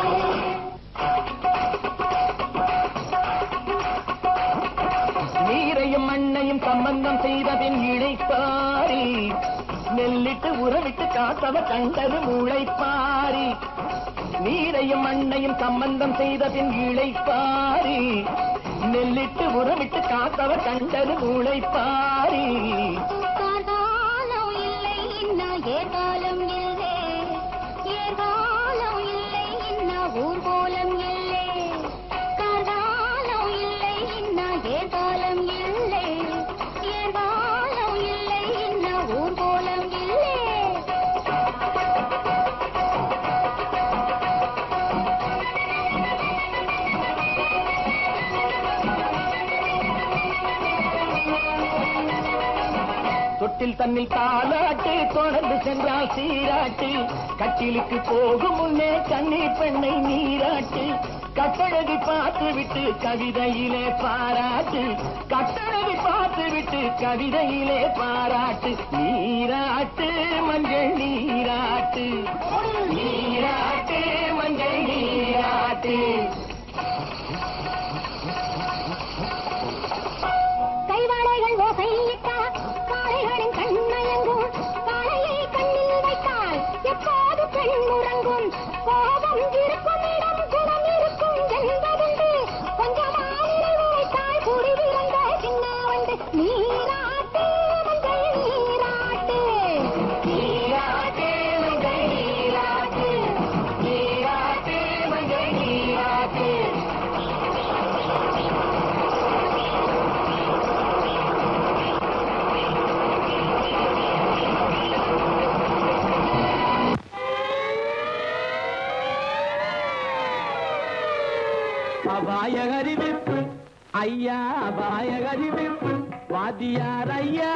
நீரையும் மண்ணையும் சம்பந்தம் செய்ததின் இழைப்பாரி நெல்லிட்டு உறவிட்டு காத்தவ கண்டது முளைப்பாரி நீரையும் மண்ணையும் சம்பந்தம் செய்ததின் இழைப்பாரி நெல்லிட்டு உறவிட்டு காத்தவ கண்டது முளைப்பாரி காலம் இல்லை இன்னும் ஏகாலம் இல்லை ஏகாலம் இல்லை இன்னும் ஊர்கோலம் இல்லை காலம் இல்லை இன்னும் ஏகாலம் இல்லை கட்டில் தன்னில் தாலாட்டு தொடர்ந்து சென்றால் சீராட்டு கட்டிலுக்கு போகும் முன்னே கண்ணீர் பெண்ணை நீராட்டு கட்டழகி பார்த்து விட்டு கவிதையிலே பாராட்டு கட்டழகி பார்த்து விட்டு கவிதையிலே பாராட்டு நீராட்டு மஞ்சள் நீராட்டு நீராட்டு மஞ்சள் நீராட்டு கைவாளைகள் ஓசையிட்டா காளைகளின் கண்ணயங்கும் காளையை கண்ணில் வைத்தால் எப்போது பெண் உறங்கும் கோபம் இருக்கும் இடம் குணம் இருக்கும் என்பதுண்டு கொஞ்சமானிரை வைத்தால் கூடி விழுந்த சின்ன வந்து நீராட்டு மஞ்சள் நீராட்டு நீராட்டு மஞ்சள் நீராட்டு நீராட்டு மஞ்சள் நீராட்டு அபாய அறிவிப்பு ஐயா அபாய அறிவிப்பு வாத்தியார் ஐயா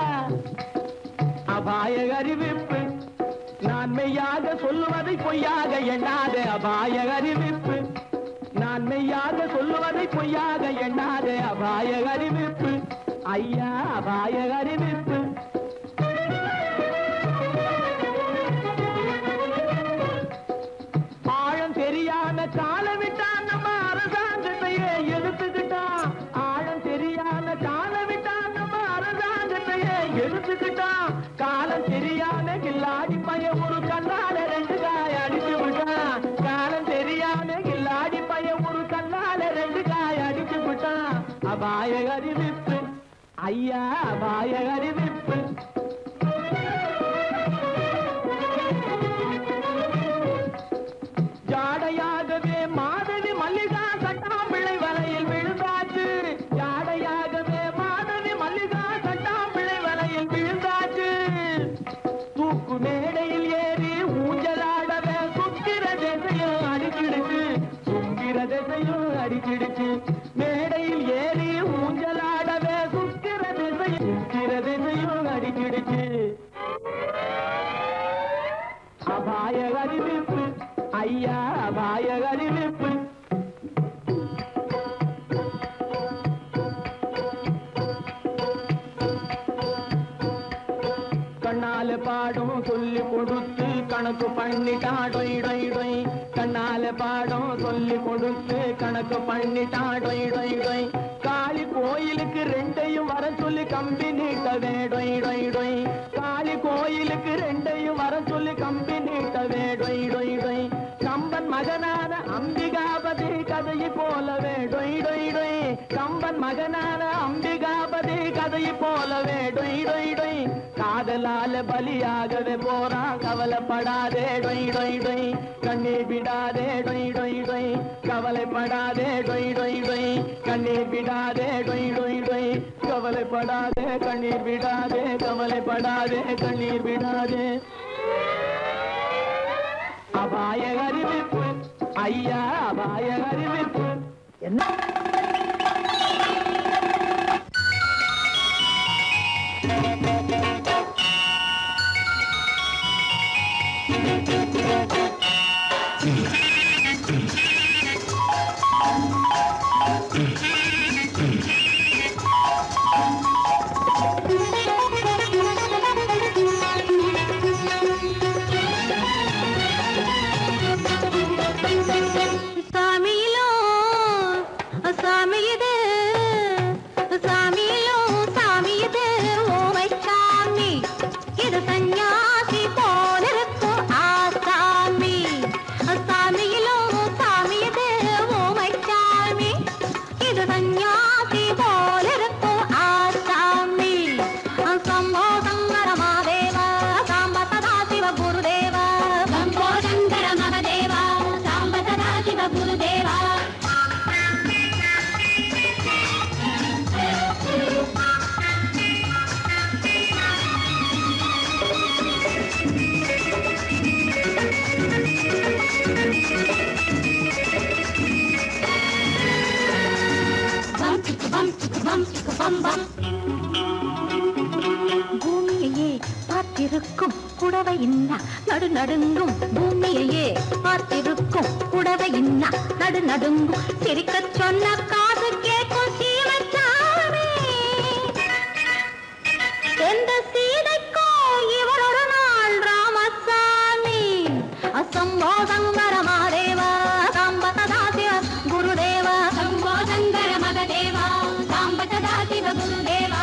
அபாய அறிவிப்பு நான் மெய்யாக சொல்லுவதை பொய்யாக எண்ணாத அபாய அறிவிப்பு நான் மெய்யாக சொல்லுவதை பொய்யாக எண்ணாத அபாய அறிவிப்பு ஐயா அபாய அறிவிப்பு ஆழம் தெரியாத காலவிட்டான் நம்ம அரசாங்கத்தையே எடுத்துக்கிட்டான் ஆழம் தெரியாத காலவிட்டான் நம்ம அரசாங்கத்தையே எடுத்துக்கிட்டான் காலம் தெரியாத கில்லாடி பைய ஒரு கண்ணால ரெண்டு காய அடிச்சு விட்டான் காலம் தெரியாத கில்லாடி பைய ஒரு கண்ணால ரெண்டு காய அடிச்சு விட்டான் அபாய அறிவிப்பு ஐயா அபாய அறிவிப்பு ஜாடையாகவே மாதவி மல்லிகா சட்டாம்பிள்ளை வலையில் விழுந்தாச்சு ஜாடையாகவே மாதவி மல்லிகா சட்டாம்பிள்ளை வலையில் விழுந்தாச்சு தூக்கு மேடையில் ஏறி ஊஞ்சலாடவே சுக்கிர திசையும் அடிச்சிடுச்சு சுக்கிர திசையும் அடிச்சிடுச்சு மேடையில் ஏறி ஊஞ்சலாடவே சுக்கிர திசையும் சுக்கிர திசையும் அடிச்சிடுச்சு அபாய அறிவிப்பு ஐயா அபாய அறிவிப்பு கண்ணால பாடம் சொல்லி கொடுத்து கணக்கு பண்ணிட்டா டொய் டொய் டொய் கண்ணால பாடம் சொல்லி கொடுத்து கணக்கு பண்ணிட்டா டொய் டொய் டொய் காளி கோயிலுக்கு ரெண்டையும் வர சொல்லி கம்பி நீட்டவே டொய் டொய் டொய் காளி கோயிலுக்கு ரெண்டையும் வர சொல்லி கம்பி நீட்டவே டொய் டொய் டொய் கம்பன் மகனான அம்பிகாபதி கதையை போலவே டொய் டொய் டொய் கம்பன் மகனான அம்பிகாபதி கதையை போலவே டொய் டொய் டொய் காதலால பலியாகவே போறான் கவலைப்படாதே டொய் டொய் டொய் கண்ணீர் விடாதே டொய் டொய் டொய் கவலைப்படாதே டொய் டொய் டொய் கண்ணீர் விடாதே டொய் டொய் டொய் கவலைப்படாதே கண்ணீர் விடாதே கவலைப்படாதே கண்ணீர் விடாதே அபாய அறிவிப்பு ஐயா அபாய அறிவிப்பு என்ன பூமி காத்திருக்கும் புடவை இன்னா நடு நடுங்கும் பூமியையே காத்திருக்கும் புடவை இன்னா நடு நடுங்கும் சிரிக்க சொன்ன காது கேட்கும் சீமச்சாமி எந்த சீதைக்கோ இவரொரு நாள் ராமசாமி அசம்போ சங்கர மகாதேவா சாம்ப சதா சிவ குருதேவா சம்போ சங்கர மகதேவா சாம்ப சதா சிவ குருதேவா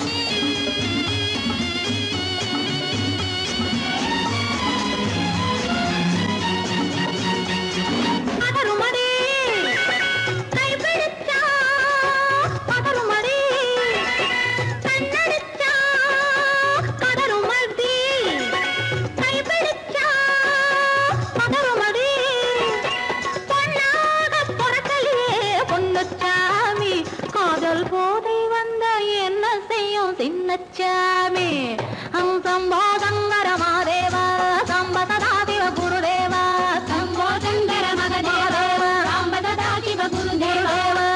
சின்னச்சாமி சம்போ சங்கர மகாதேவா சாம்ப சதா சிவ குருதேவா சம்போ சங்கர மகதேவா சாம்ப சதா சிவ குருதேவா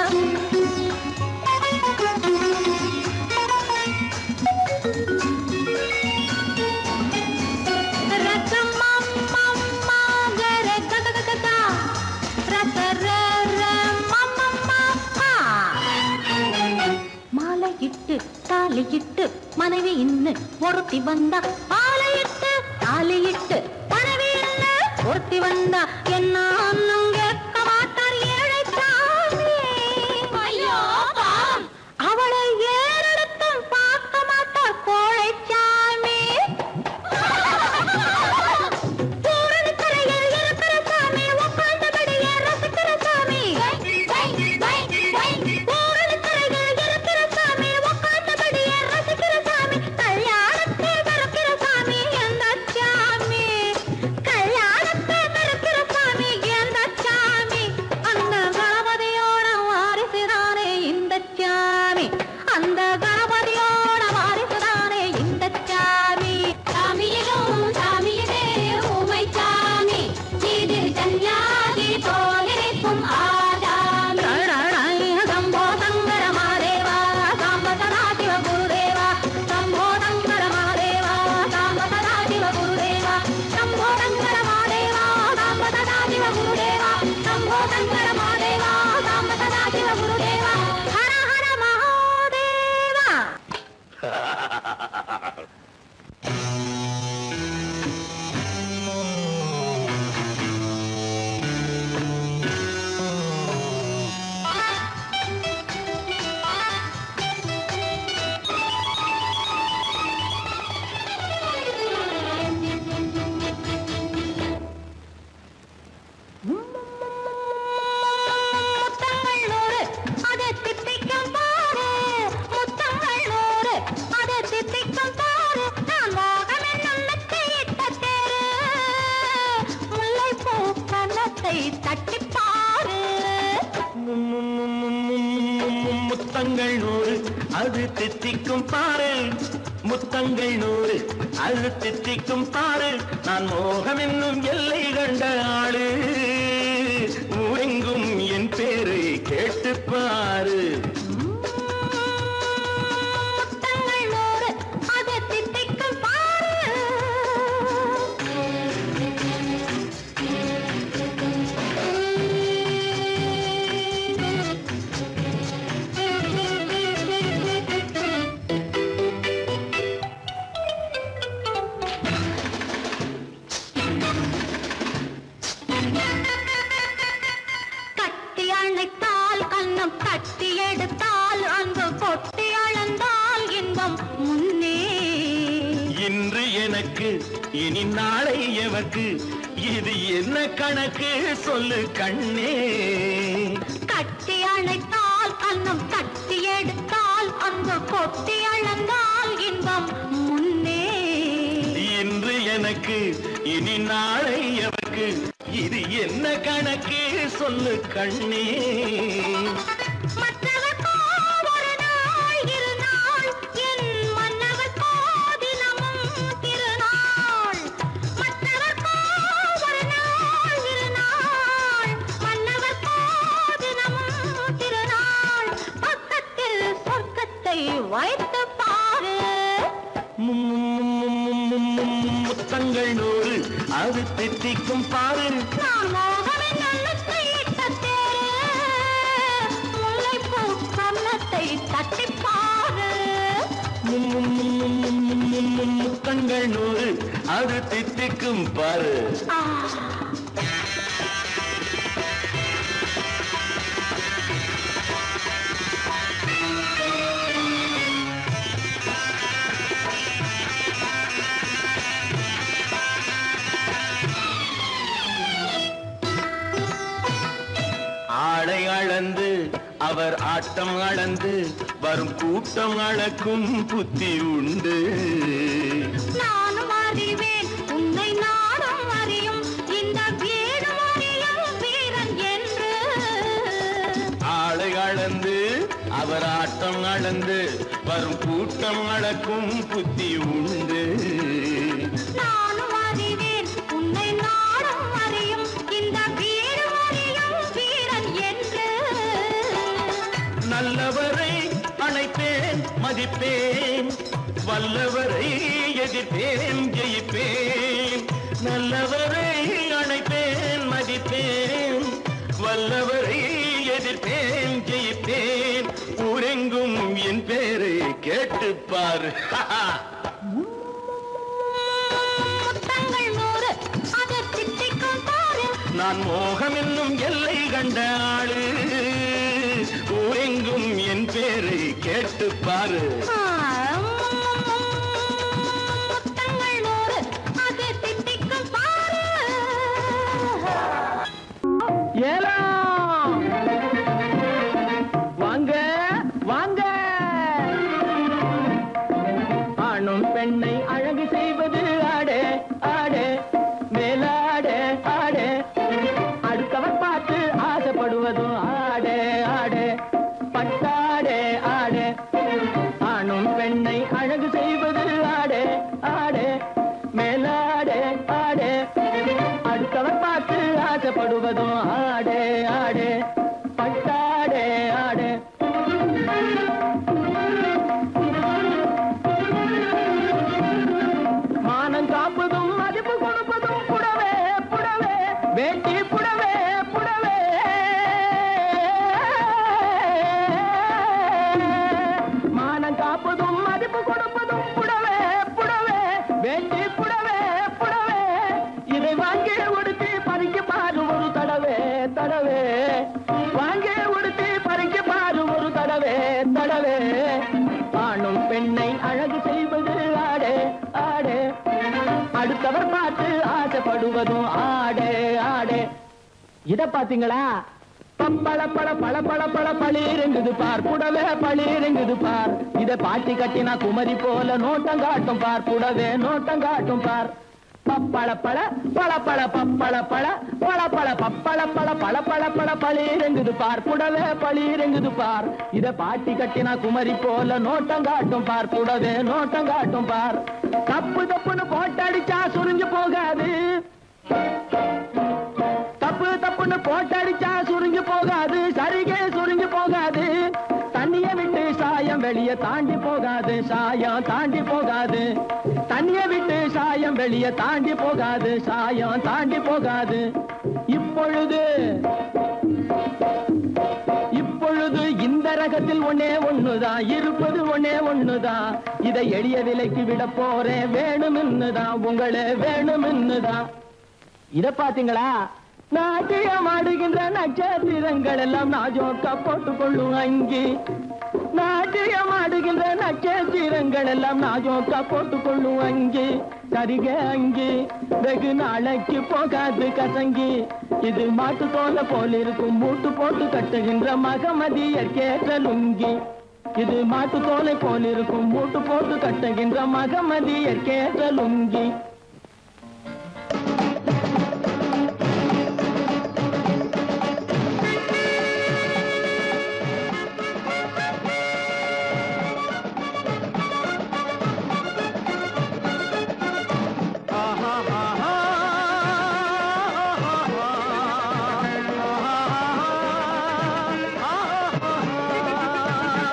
மாலையிட்டு தாலியிட்டு மனைவி இன்னு ஒருத்தி வந்தா ஆலையிட்டு தாலியிட்டு மனைவி இன்னு ஒருத்தி வந்தா என்ன அண்ணன் கேட்க மாட்டார் ஏழை சாமி ஐயோ அவளை ஏறெடுத்தும் பார்க்க மாட்டார் கோழை சாமி பூரணி கரையில் இருக்கிற சாமி உட்கார்ந்தபடியே ரசிக்கிற சாமி பூரணி கரையில் இருக்கிற சாமி உட்கார்ந்தபடியே ரசிக்கிற சாமி கல்யாணத்தை மறக்கிற சாமி எந்த சாமி கல்யாணத்தை மறக்கிற சாமி எந்த சாமி அந்த கணபதியோட வாரிசுதானே இந்த சாமி அந்த கணபதியோட வாரிசுதானே இந்த சாமி சாமியிலும் சாமியிலே ஊமை சாமி இது சன்னியாசி போலிருக்கும் ஆசாமி சம்போ சங்கர மகாதேவா சாம்ப சதா சிவ குருதேவா சம்போ சங்கர மகாதேவா சாம்ப சதா சிவ குருதேவா சம்போ சங்கர மகாதேவா சாம்ப சதா சிவ குருதேவா சம்போ சங்கர மகாதேவா சாம்ப சதா சிவ குருதேவா ஹர ஹர மகாதேவா முத்தங்கள் நூறு அதை தித்திக்கும் பாரு முத்தங்கள் நூறு அதை தித்திக்கும் பாரு நான் மோகம் என்னும் மெத்தையிட்ட தேரு முல்லைப்பூ கன்னத்தை தட்டிப் பாரு முத்தங்கள் நூறு அது தித்திக்கும் பாரு முத்தங்கள் நூறு அது தித்திக்கும் பாரு நான் மோகம் என்னும் எல்லை கண்ட ஆளு ஊரெங்கும் என் பேரை கேட்டு பாரு முத்தங்கள் நூறு அதை தித்திக்கும் பாரு கட்டி அணைத்தால் கண்ணம் கட்டி எடுத்தால் அன்பு கொட்டி அளந்தால் இன்பம் முன்னே இன்று எனக்கு இனி நாளை எவர்க்கு இது என்ன கணக்கு சொல்லு கண்ணே கட்டி அணைத்தால் கண்ணம் கட்டி எடுத்தால் அன்பு கொட்டி அளந்தால் இன்பம் முன்னே இன்று எனக்கு இனி நாளை எவர்க்கு இது என்ன கணக்கு சொல்லு கண்ணே மற்றவர்க்கோ ஒரு நாள் இரு நாள் என் மன்னவர்க்கோ தினமும் திருநாள் மற்றவர்க்கோ ஒரு நாள் இரு நாள் மன்னவர்க்கோ தினமும் திருநாள் பக்கத்தில் சொர்க்கத்தை வைத்து பாரு மும் அது தித்திக்கும் பாரு. நான் மோகம் என்னத்தை இட்ட தேரு முல்லைப்பூ கன்னத்தை தட்டிப்பாரு. முத்தங்கள் நூறு அது தித்திக்கும் பாரு. ஆளை அளந்து அவர் ஆட்டம் அளந்து வரும் கூட்டம் அளக்கும் புத்தி உண்டு. நானும் அறிவேன் உன்னை நானும் அறியும் இந்த வீடு அறியும் வீரன் என்று. ஆளை அளந்து அவர் ஆட்டம் அளந்து வரும் கூட்டம் அளக்கும் புத்தி உண்டு. நானும் அறிவேன் உன்னை நானும் அறியும் இந்த வீடு அறியும் வீரன் என்று. நல்லவரை அணைப்பேன் மதிப்பேன், வல்லவரை எதிர்ப்பேன் ஜெயிப்பேன். நல்லவரை அணைப்பேன் மதிப்பேன், வல்லவரை எதிர்ப்பேன் ஜெயிப்பேன். ஊரெங்கும் என் பேரை கேட்டுப்பார். முத்தங்கள் நூறு அது தித்திக்கும் பாரு. நான் மோகம் என்னும் எல்லை கண்ட ஆளு, ஊரெங்கும் என் பேரை கேட்டுப்பாரு. முத்தங்கள் நூறு அது தித்திக்கும் பாரு. ஏலா வாங்க வாங்க, ஆணும் பெண்ணை அழகு செய்வது ஆடே ஆடே மேலாடே ஆடே, அடுத்தவர் பார்த்து ஆசைப்படுவதும் ஆடே ஆடே பட்டாடே ஆடே. ஆணும் பெண்ணை அழகு செய்வது ஆடே ஆடே மேலாடே ஆடே, அடுத்தவர் பார்த்து ஆசைப்படுவதும் ஆடே ஆடே பட்டாடே ஆடே. மானம் காப்பதும் மதிப்பு கொடுப்பதும் புடவே புடவே வேட்டி புடவே புடவே. மானம் காப்பதும் மதிப்பு கொடுப்பதும் புடவே புடவே வேட்டி புடவே புடவே. இதை வாங்கி உடுத்தி பறிக்க பாரு ஒரு தடவே தடவே, வாங்கி உடுத்தி பறிக்க பாரு ஒரு தடவே தடவே. ஆணும் பெண்ணை அழகு செய்வது ஆடே ஆடே, அடுத்தவர் பார்த்து ஆசைப்படுவதும் ஆடே ஆடே. இத பாத்தீங்களா? பப்பள பழ பழ பழ பழ பளிரெங்குது பார் புடவே பளிரெங்குது பார். இத பாட்டி கட்டினா குமரி போல நோட்டம் காட்டும் பார் புடவே நோட்டம் காட்டும் பார். பப்பள பழ பழ பழ பப்பள பழ பழ பழ பப்பள பழ பழ பழ பழ பளிரெங்குது பார் புடவே பளிரெங்குது பார். இத பாட்டி கட்டினா குமரி போல நோட்டம் காட்டும் பார் புடவே நோட்டம் காட்டும் பார். தப்பு தப்புன்னு போட்டடிச்சா சுருங்கி போகாது, தப்பு தப்புன்னு போட்டடிச்சா சுருங்கி போகாது, சரிகே சுருங்கி போகாது. தண்ணிய விட்டு சாயம் வெளியே தாண்டி போகாது, சாயம் தாண்டி போகாது. தண்ணிய விட்டு சாயம் வெளியே தாண்டி போகாது, சாயம் தாண்டி போகாது. இப்பொழுது இப்பொழுது இந்த ரகத்தில் ஒன்னே ஒண்ணுதான் இருப்பது, ஒன்னே ஒண்ணுதான். இதை எளிய விலைக்கு விட போறேன் வேணும்னுதான், உங்களே வேணும்னுதான். இத பாத்தீங்களா? நாட்டியம் ஆடுகின்ற நட்சத்திரங்கள் எல்லாம் நாஜோக்கா போட்டுக் கொள்ளும் அங்கி. நாட்டியம் ஆடுகின்ற நட்சத்திரங்கள் எல்லாம் நாஜோக்கா போட்டுக் கொள்ளும் அங்கி. சரிக அங்கி வெகு நாளைக்கு போகாது கசங்கி. இது மாட்டு தோல போல் இருக்கும் மூட்டு போட்டு கட்டுகின்ற மகமதியர் கேட்ட லுங்கி. இது மாட்டு தோலை போல் இருக்கும் மூட்டு போட்டு கட்டுகின்ற மகமதியர் கேட்ட லுங்கி.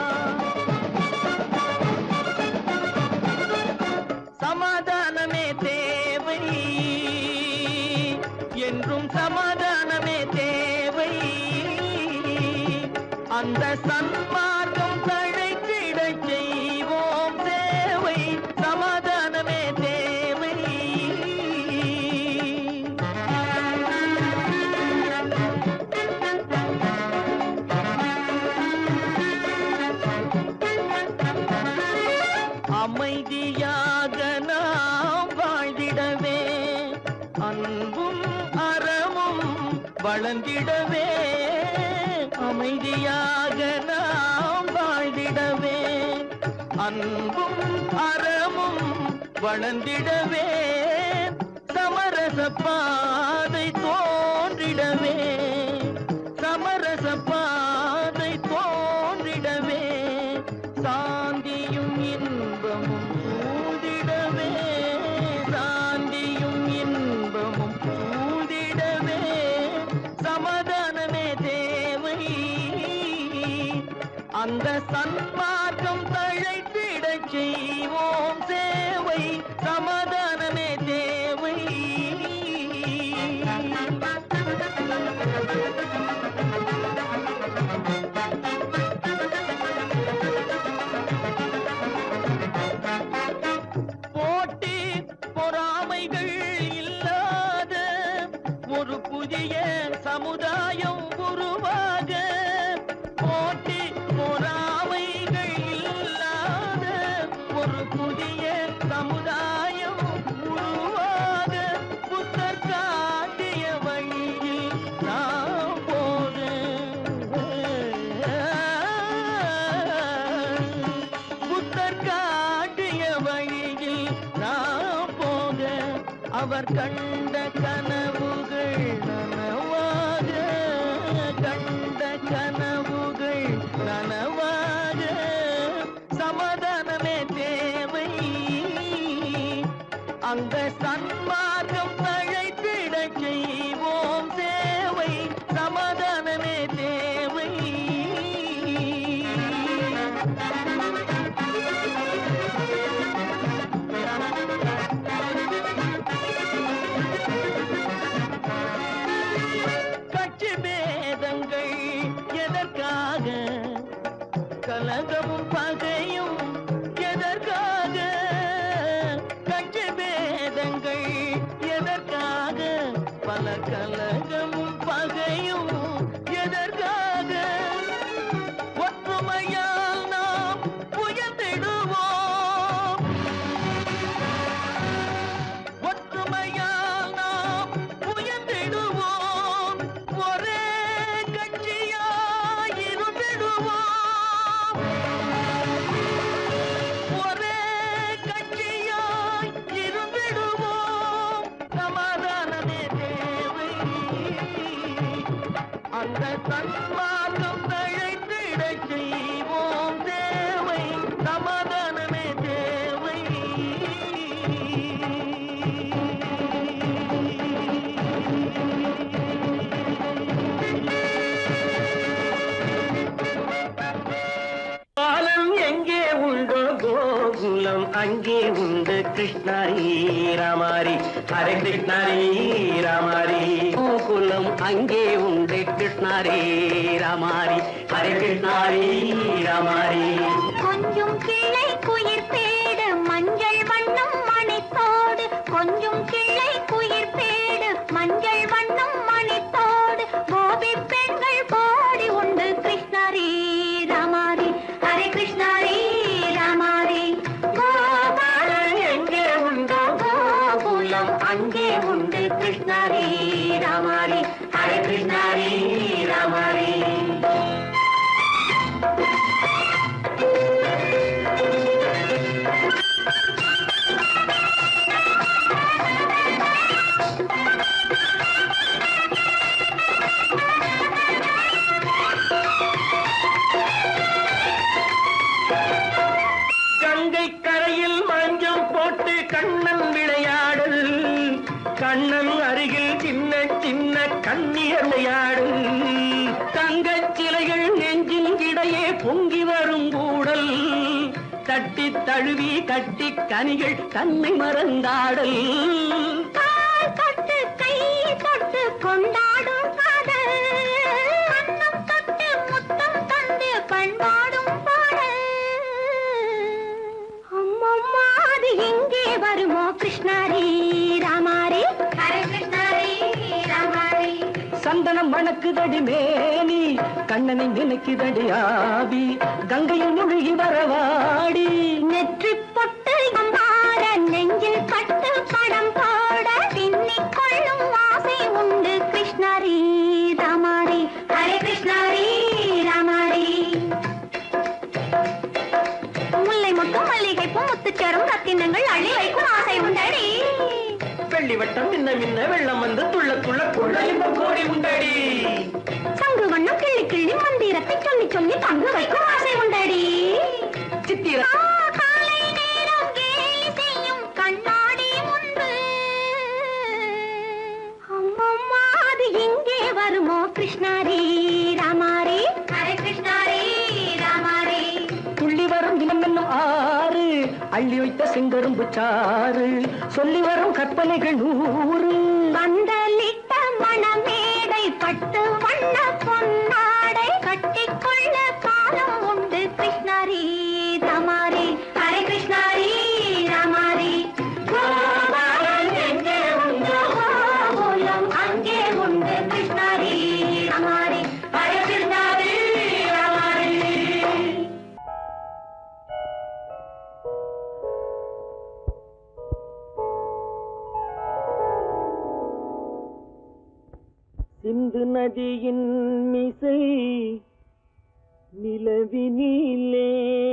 சமாதானமே தே அந்த சன்மார்க்கம் தழைத்திட செய்வோம் சேவை சமாதானமே தேவை. அமைதியாக நாம் வாழ்ந்திடவே அன்பும் அறமும் வளர்ந்திடவே. அமைதியாக நாம் வாழ்ந்திடவே அன்பும் அறமும் வளர்ந்திடவே. சமரச பாதை தோன்றிடவே சமரச பாதை தோன்றிடவே. சாந்தியும் இன்பமும் சூழ்ந்திடவே சாந்தியும் இன்பமும் சூழ்ந்திடவே. சமாதானமே தேவை அந்த சன்மார்க்கம் தழைத்திட செய்வோம் சேவை சமாதானமே தேவை. போட்டி பொறாமைகள் இல்லாத ஒரு புதிய சமுதாயம் உருவாக. போட்டி பொறாமைகள் இல்லாத ஒரு புதிய சமுதாயம் உருவாக. புத்தர் காட்டிய வழியில் நாம் போக புத்தர் காட்டிய வழியில் நாம் போக. அவர் கண்ட கனவுகள் நனவாக கண்ட கனவுகள் நனவாக. சமாதானமே தேவை அந்த சன்மார்க்கம் தழைத்திட செய்வோம் சேவை சமாதானமே தேவை. கட்சி பேதங்கள் எதற்காக கலகமும் பகையும் எதற்காக. கட்சி பேதங்கள் எதற்காக பல கலகமும் பகையும் எதற்காக. ஒற்றுமையால் நாம் உயர்ந்திடுவோம் ஒற்றுமையால் நாம் உயர்ந்திடுவோம். ஒரே கட்சியாய் இருந்திடுவோம் ஒரே கட்சியாய் இருந்திடுவோம். சமாதானமே தேவை அந்த சன்மார்க்கம் தழைத்திட செய்வோம் தேவை சமாதானமே தேவை. பாலம் எங்கே உண்டோ கோகுலம் அங்கே உண்டு கிருஷ்ணாரி ராமாரி. ஹரே கிருஷ்ணாரி ராமாரி. கோகுலம் அங்கே உண்டு கிருஷ்ணாரி ராமாரி. ஹரே கிருஷ்ணாரி ராமாரி. கொஞ்சம் கிளை குயிர் பேடு மஞ்சள் வண்ணம் மணித்தோடு. கொஞ்சம் கிளை குயிர் பேடு மஞ்சள் வண்ணம் மணித்தோடு. கோபி பெண்கள் பாடி உண்டு கிருஷ்ணாரி ராமாரி. ஹரே கிருஷ்ணாரி ராமாரி. கோபாலன் எங்கே உண்டோ கோகுலம் அங்கே உண்டு கிருஷ்ணாரி ராமாரி. ஹரே கிருஷ்ணாரி ராமாரி. கங்கை கரையில் மஞ்சம் போட்டு கண்ணன் விளையாடல். கண்ணன் அருகில் சின்ன சின்ன கண்ணீர் விளையாடும். தங்கச் சிலைகள் நெஞ்சின் இடையே பொங்கி வரும் கூடல். தட்டி தழுவி கட்டி கனிகள் தன்னை மறந்தாடல். கால் தொட்டு கை தொட்டு கொண்டாடும் காதல். கண்ணம் தொட்டு முத்தம் தந்து வருமோ கிருஷ்ணாரி ராமாரி ஹரே கிருஷ்ணாரி ராமாரி சந்தனம் மணக்குதடி மேனி கண்ணனை நினைக்குதடி ஆவி கங்கையில் முழுகி வரவாடி நெற்றி பொட்டு மாற நெஞ்சில் கட்டு படம் போட பின்னிக் கொள்ளும் ஆசை உண்டு கிருஷ்ணாரி ராமாரி ஹரே கிருஷ்ணாரி ராமாரி முல்லை மொட்டும் மல்லிகை பூ முத்துச்சேரும் ரத்தினங்கள் அள்ளி வைக்கும் ஆசை உண்டடி வெள்ளி வட்டம் மின்ன மின்ன வெள்ளம் வந்து துள்ள துள்ள கொள்ள இன்பம் கோடி உண்டடி சங்கு வண்ணம் கிள்ளி கிள்ளி மந்திரத்தை சொல்லி சொல்லி தங்கு வைக்கும் ஆசை உண்டடி சித்திர காலை நேரம் கேலி செய்யும் கண்ணாடி முன்பு அம்மம்மா அது எங்கே வருமோ கிருஷ்ணாரி ராமாரி ஹரே கிருஷ்ணாரி ராமாரி துள்ளி வரும் இனம் என்னும் ஆறு அள்ளி வைத்த செங்கரும்பு சாறு சொல்லி வரும் கற்பனைகள் நூறு பந்தலிட்ட மணமேடை பட்டு வண்ண பொன்னாடை கட்டிக்கொள்ள காலம் உண்டு கிருஷ்ணாரி ராமாரி ஹரே கிருஷ்ணாரி ராமாரி கோபாலன் எங்கே உண்டு கோகுலம் அங்கே உண்டு கிருஷ்ணாரி ராமாரி ஹரே கிருஷ்ணாரி ராமாரி சிந்து நதியின் மிசை நிலவினிலே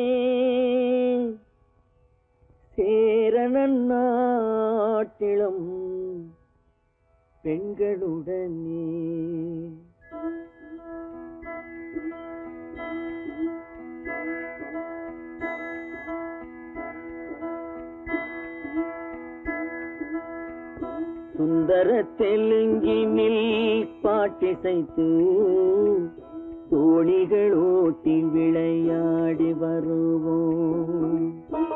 சேரணன் நாட்டிளம் பெண்களுடனே சுந்தர தெலுங்கினில் பாட்டிசைத்து தோணிகள் ஓட்டி விளையாடி வருவோம்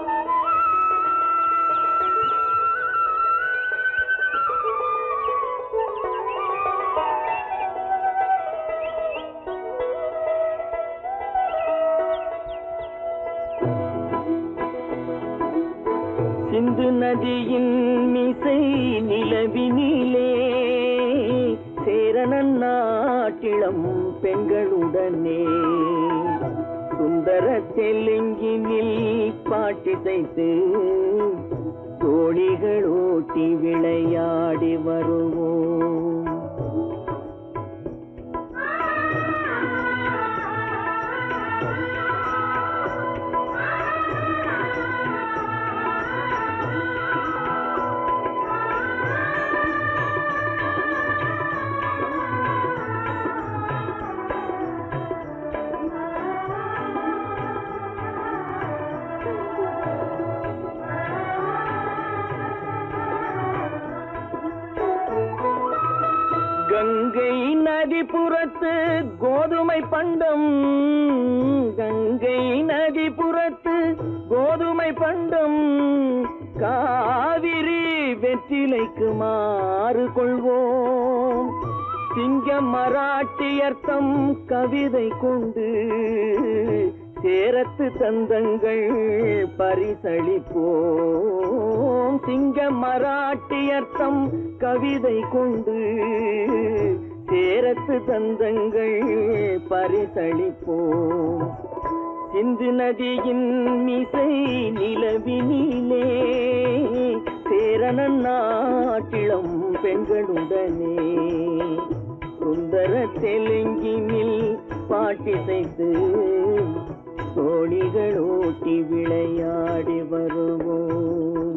சிந்து நதியின் மிசை நிலவினிலே சேரணன் நாட்டிளம் பெண்களுடனே சுந்தர தெலுங்கினில் பாட்டிசைத்து தோணிகள் ஓட்டி விளையாடி வருவோம் கங்கை நதிபுறத்து கோதுமை பண்டம் கங்கை நதிபுறத்து கோதுமை பண்டம் காவிரி வெற்றிலைக்கு மாறு கொள்வோம் சிங்க மராட்டியர்த்தம் கவிதை கொண்டு சேரத்து தந்தங்கள் பரிசளிப்போம் சிங்க மராட்டியர்த்தம் கவிதை கொண்டு சேரத்து தந்தங்கள் பரிசளிப்போம் சிந்து நதியின் மிசை நிலவினிலே சேரணன் நாட்டிளம் பெண்களுடனே சுந்தர தெலுங்கினில் பாட்டிசைத்து தோணிகள் ஓட்டி விளையாடி வருவோம்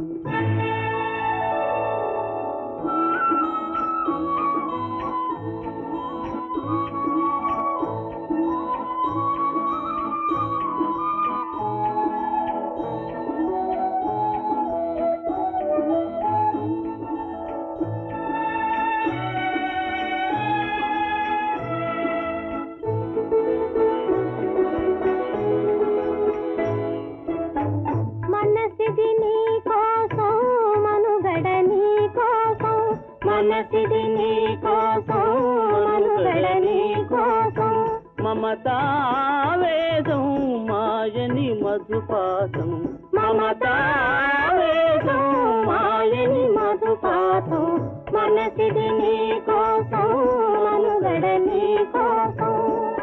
మనసిది నీ కోసం మనుగడ నీ కోసం మమతావేదం మాయని మధుపాసం మమతావేదం దాయని మధుపాతం మనసిది నీ కోసం మనుగడ నీ కోసం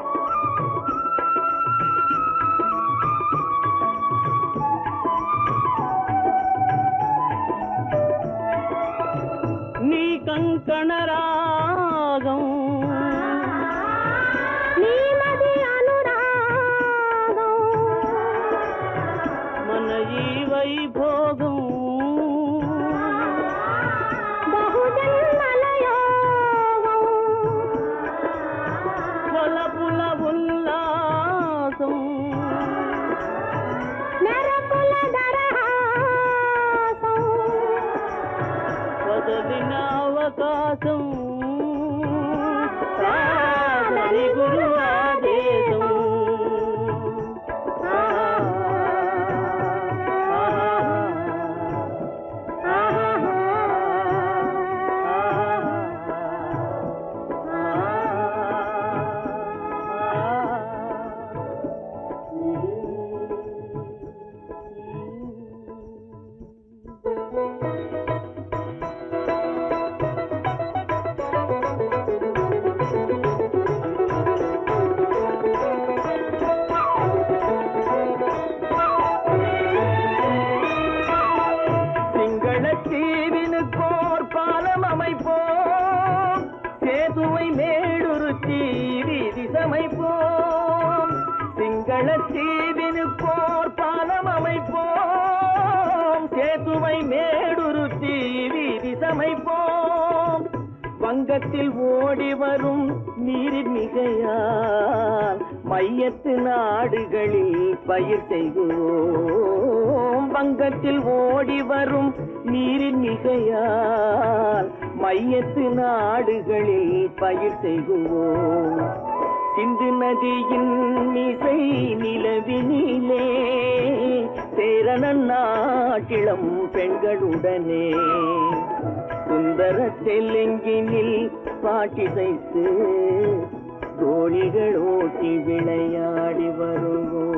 నీ కంకణ రాగం నీ మది అనురాగం మన ఈ వైభోగం బహుజన్మల యోగం కొలపుల ఉల్లాసం మెరపుల దరహాసం వదలిన అవకాశం కాదని గురు ఆదేశం சிங்களத்தீவினுக்கோர் பாலம் அமைப்போம் சேதுவை மேடுருத்தி வீதி சமைப்போம் சிங்களத்தீவினுக்கோர் பாலம் அமைப்போம் சேதுவை மேடுருத்தி வீதி சமைப்போம் வங்கத்தில் ஓடி வரும் நீரின் மிகையால் மையத்து நாடுகளில் பயிர் செய்வோம் வங்கத்தில் ஓடி வரும் நீரின் மிகையால் மையத்து நாடுகளில் பயிர் செய்வோம் சிந்து நதியின் மிசை நிலவினிலே சேரணன் நாட்டிளம் பெண்களுடனே சுந்தர தெலுங்கினில் பாட்டிசைத்து தோழிகள் ஓட்டி விளையாடி வருவோம்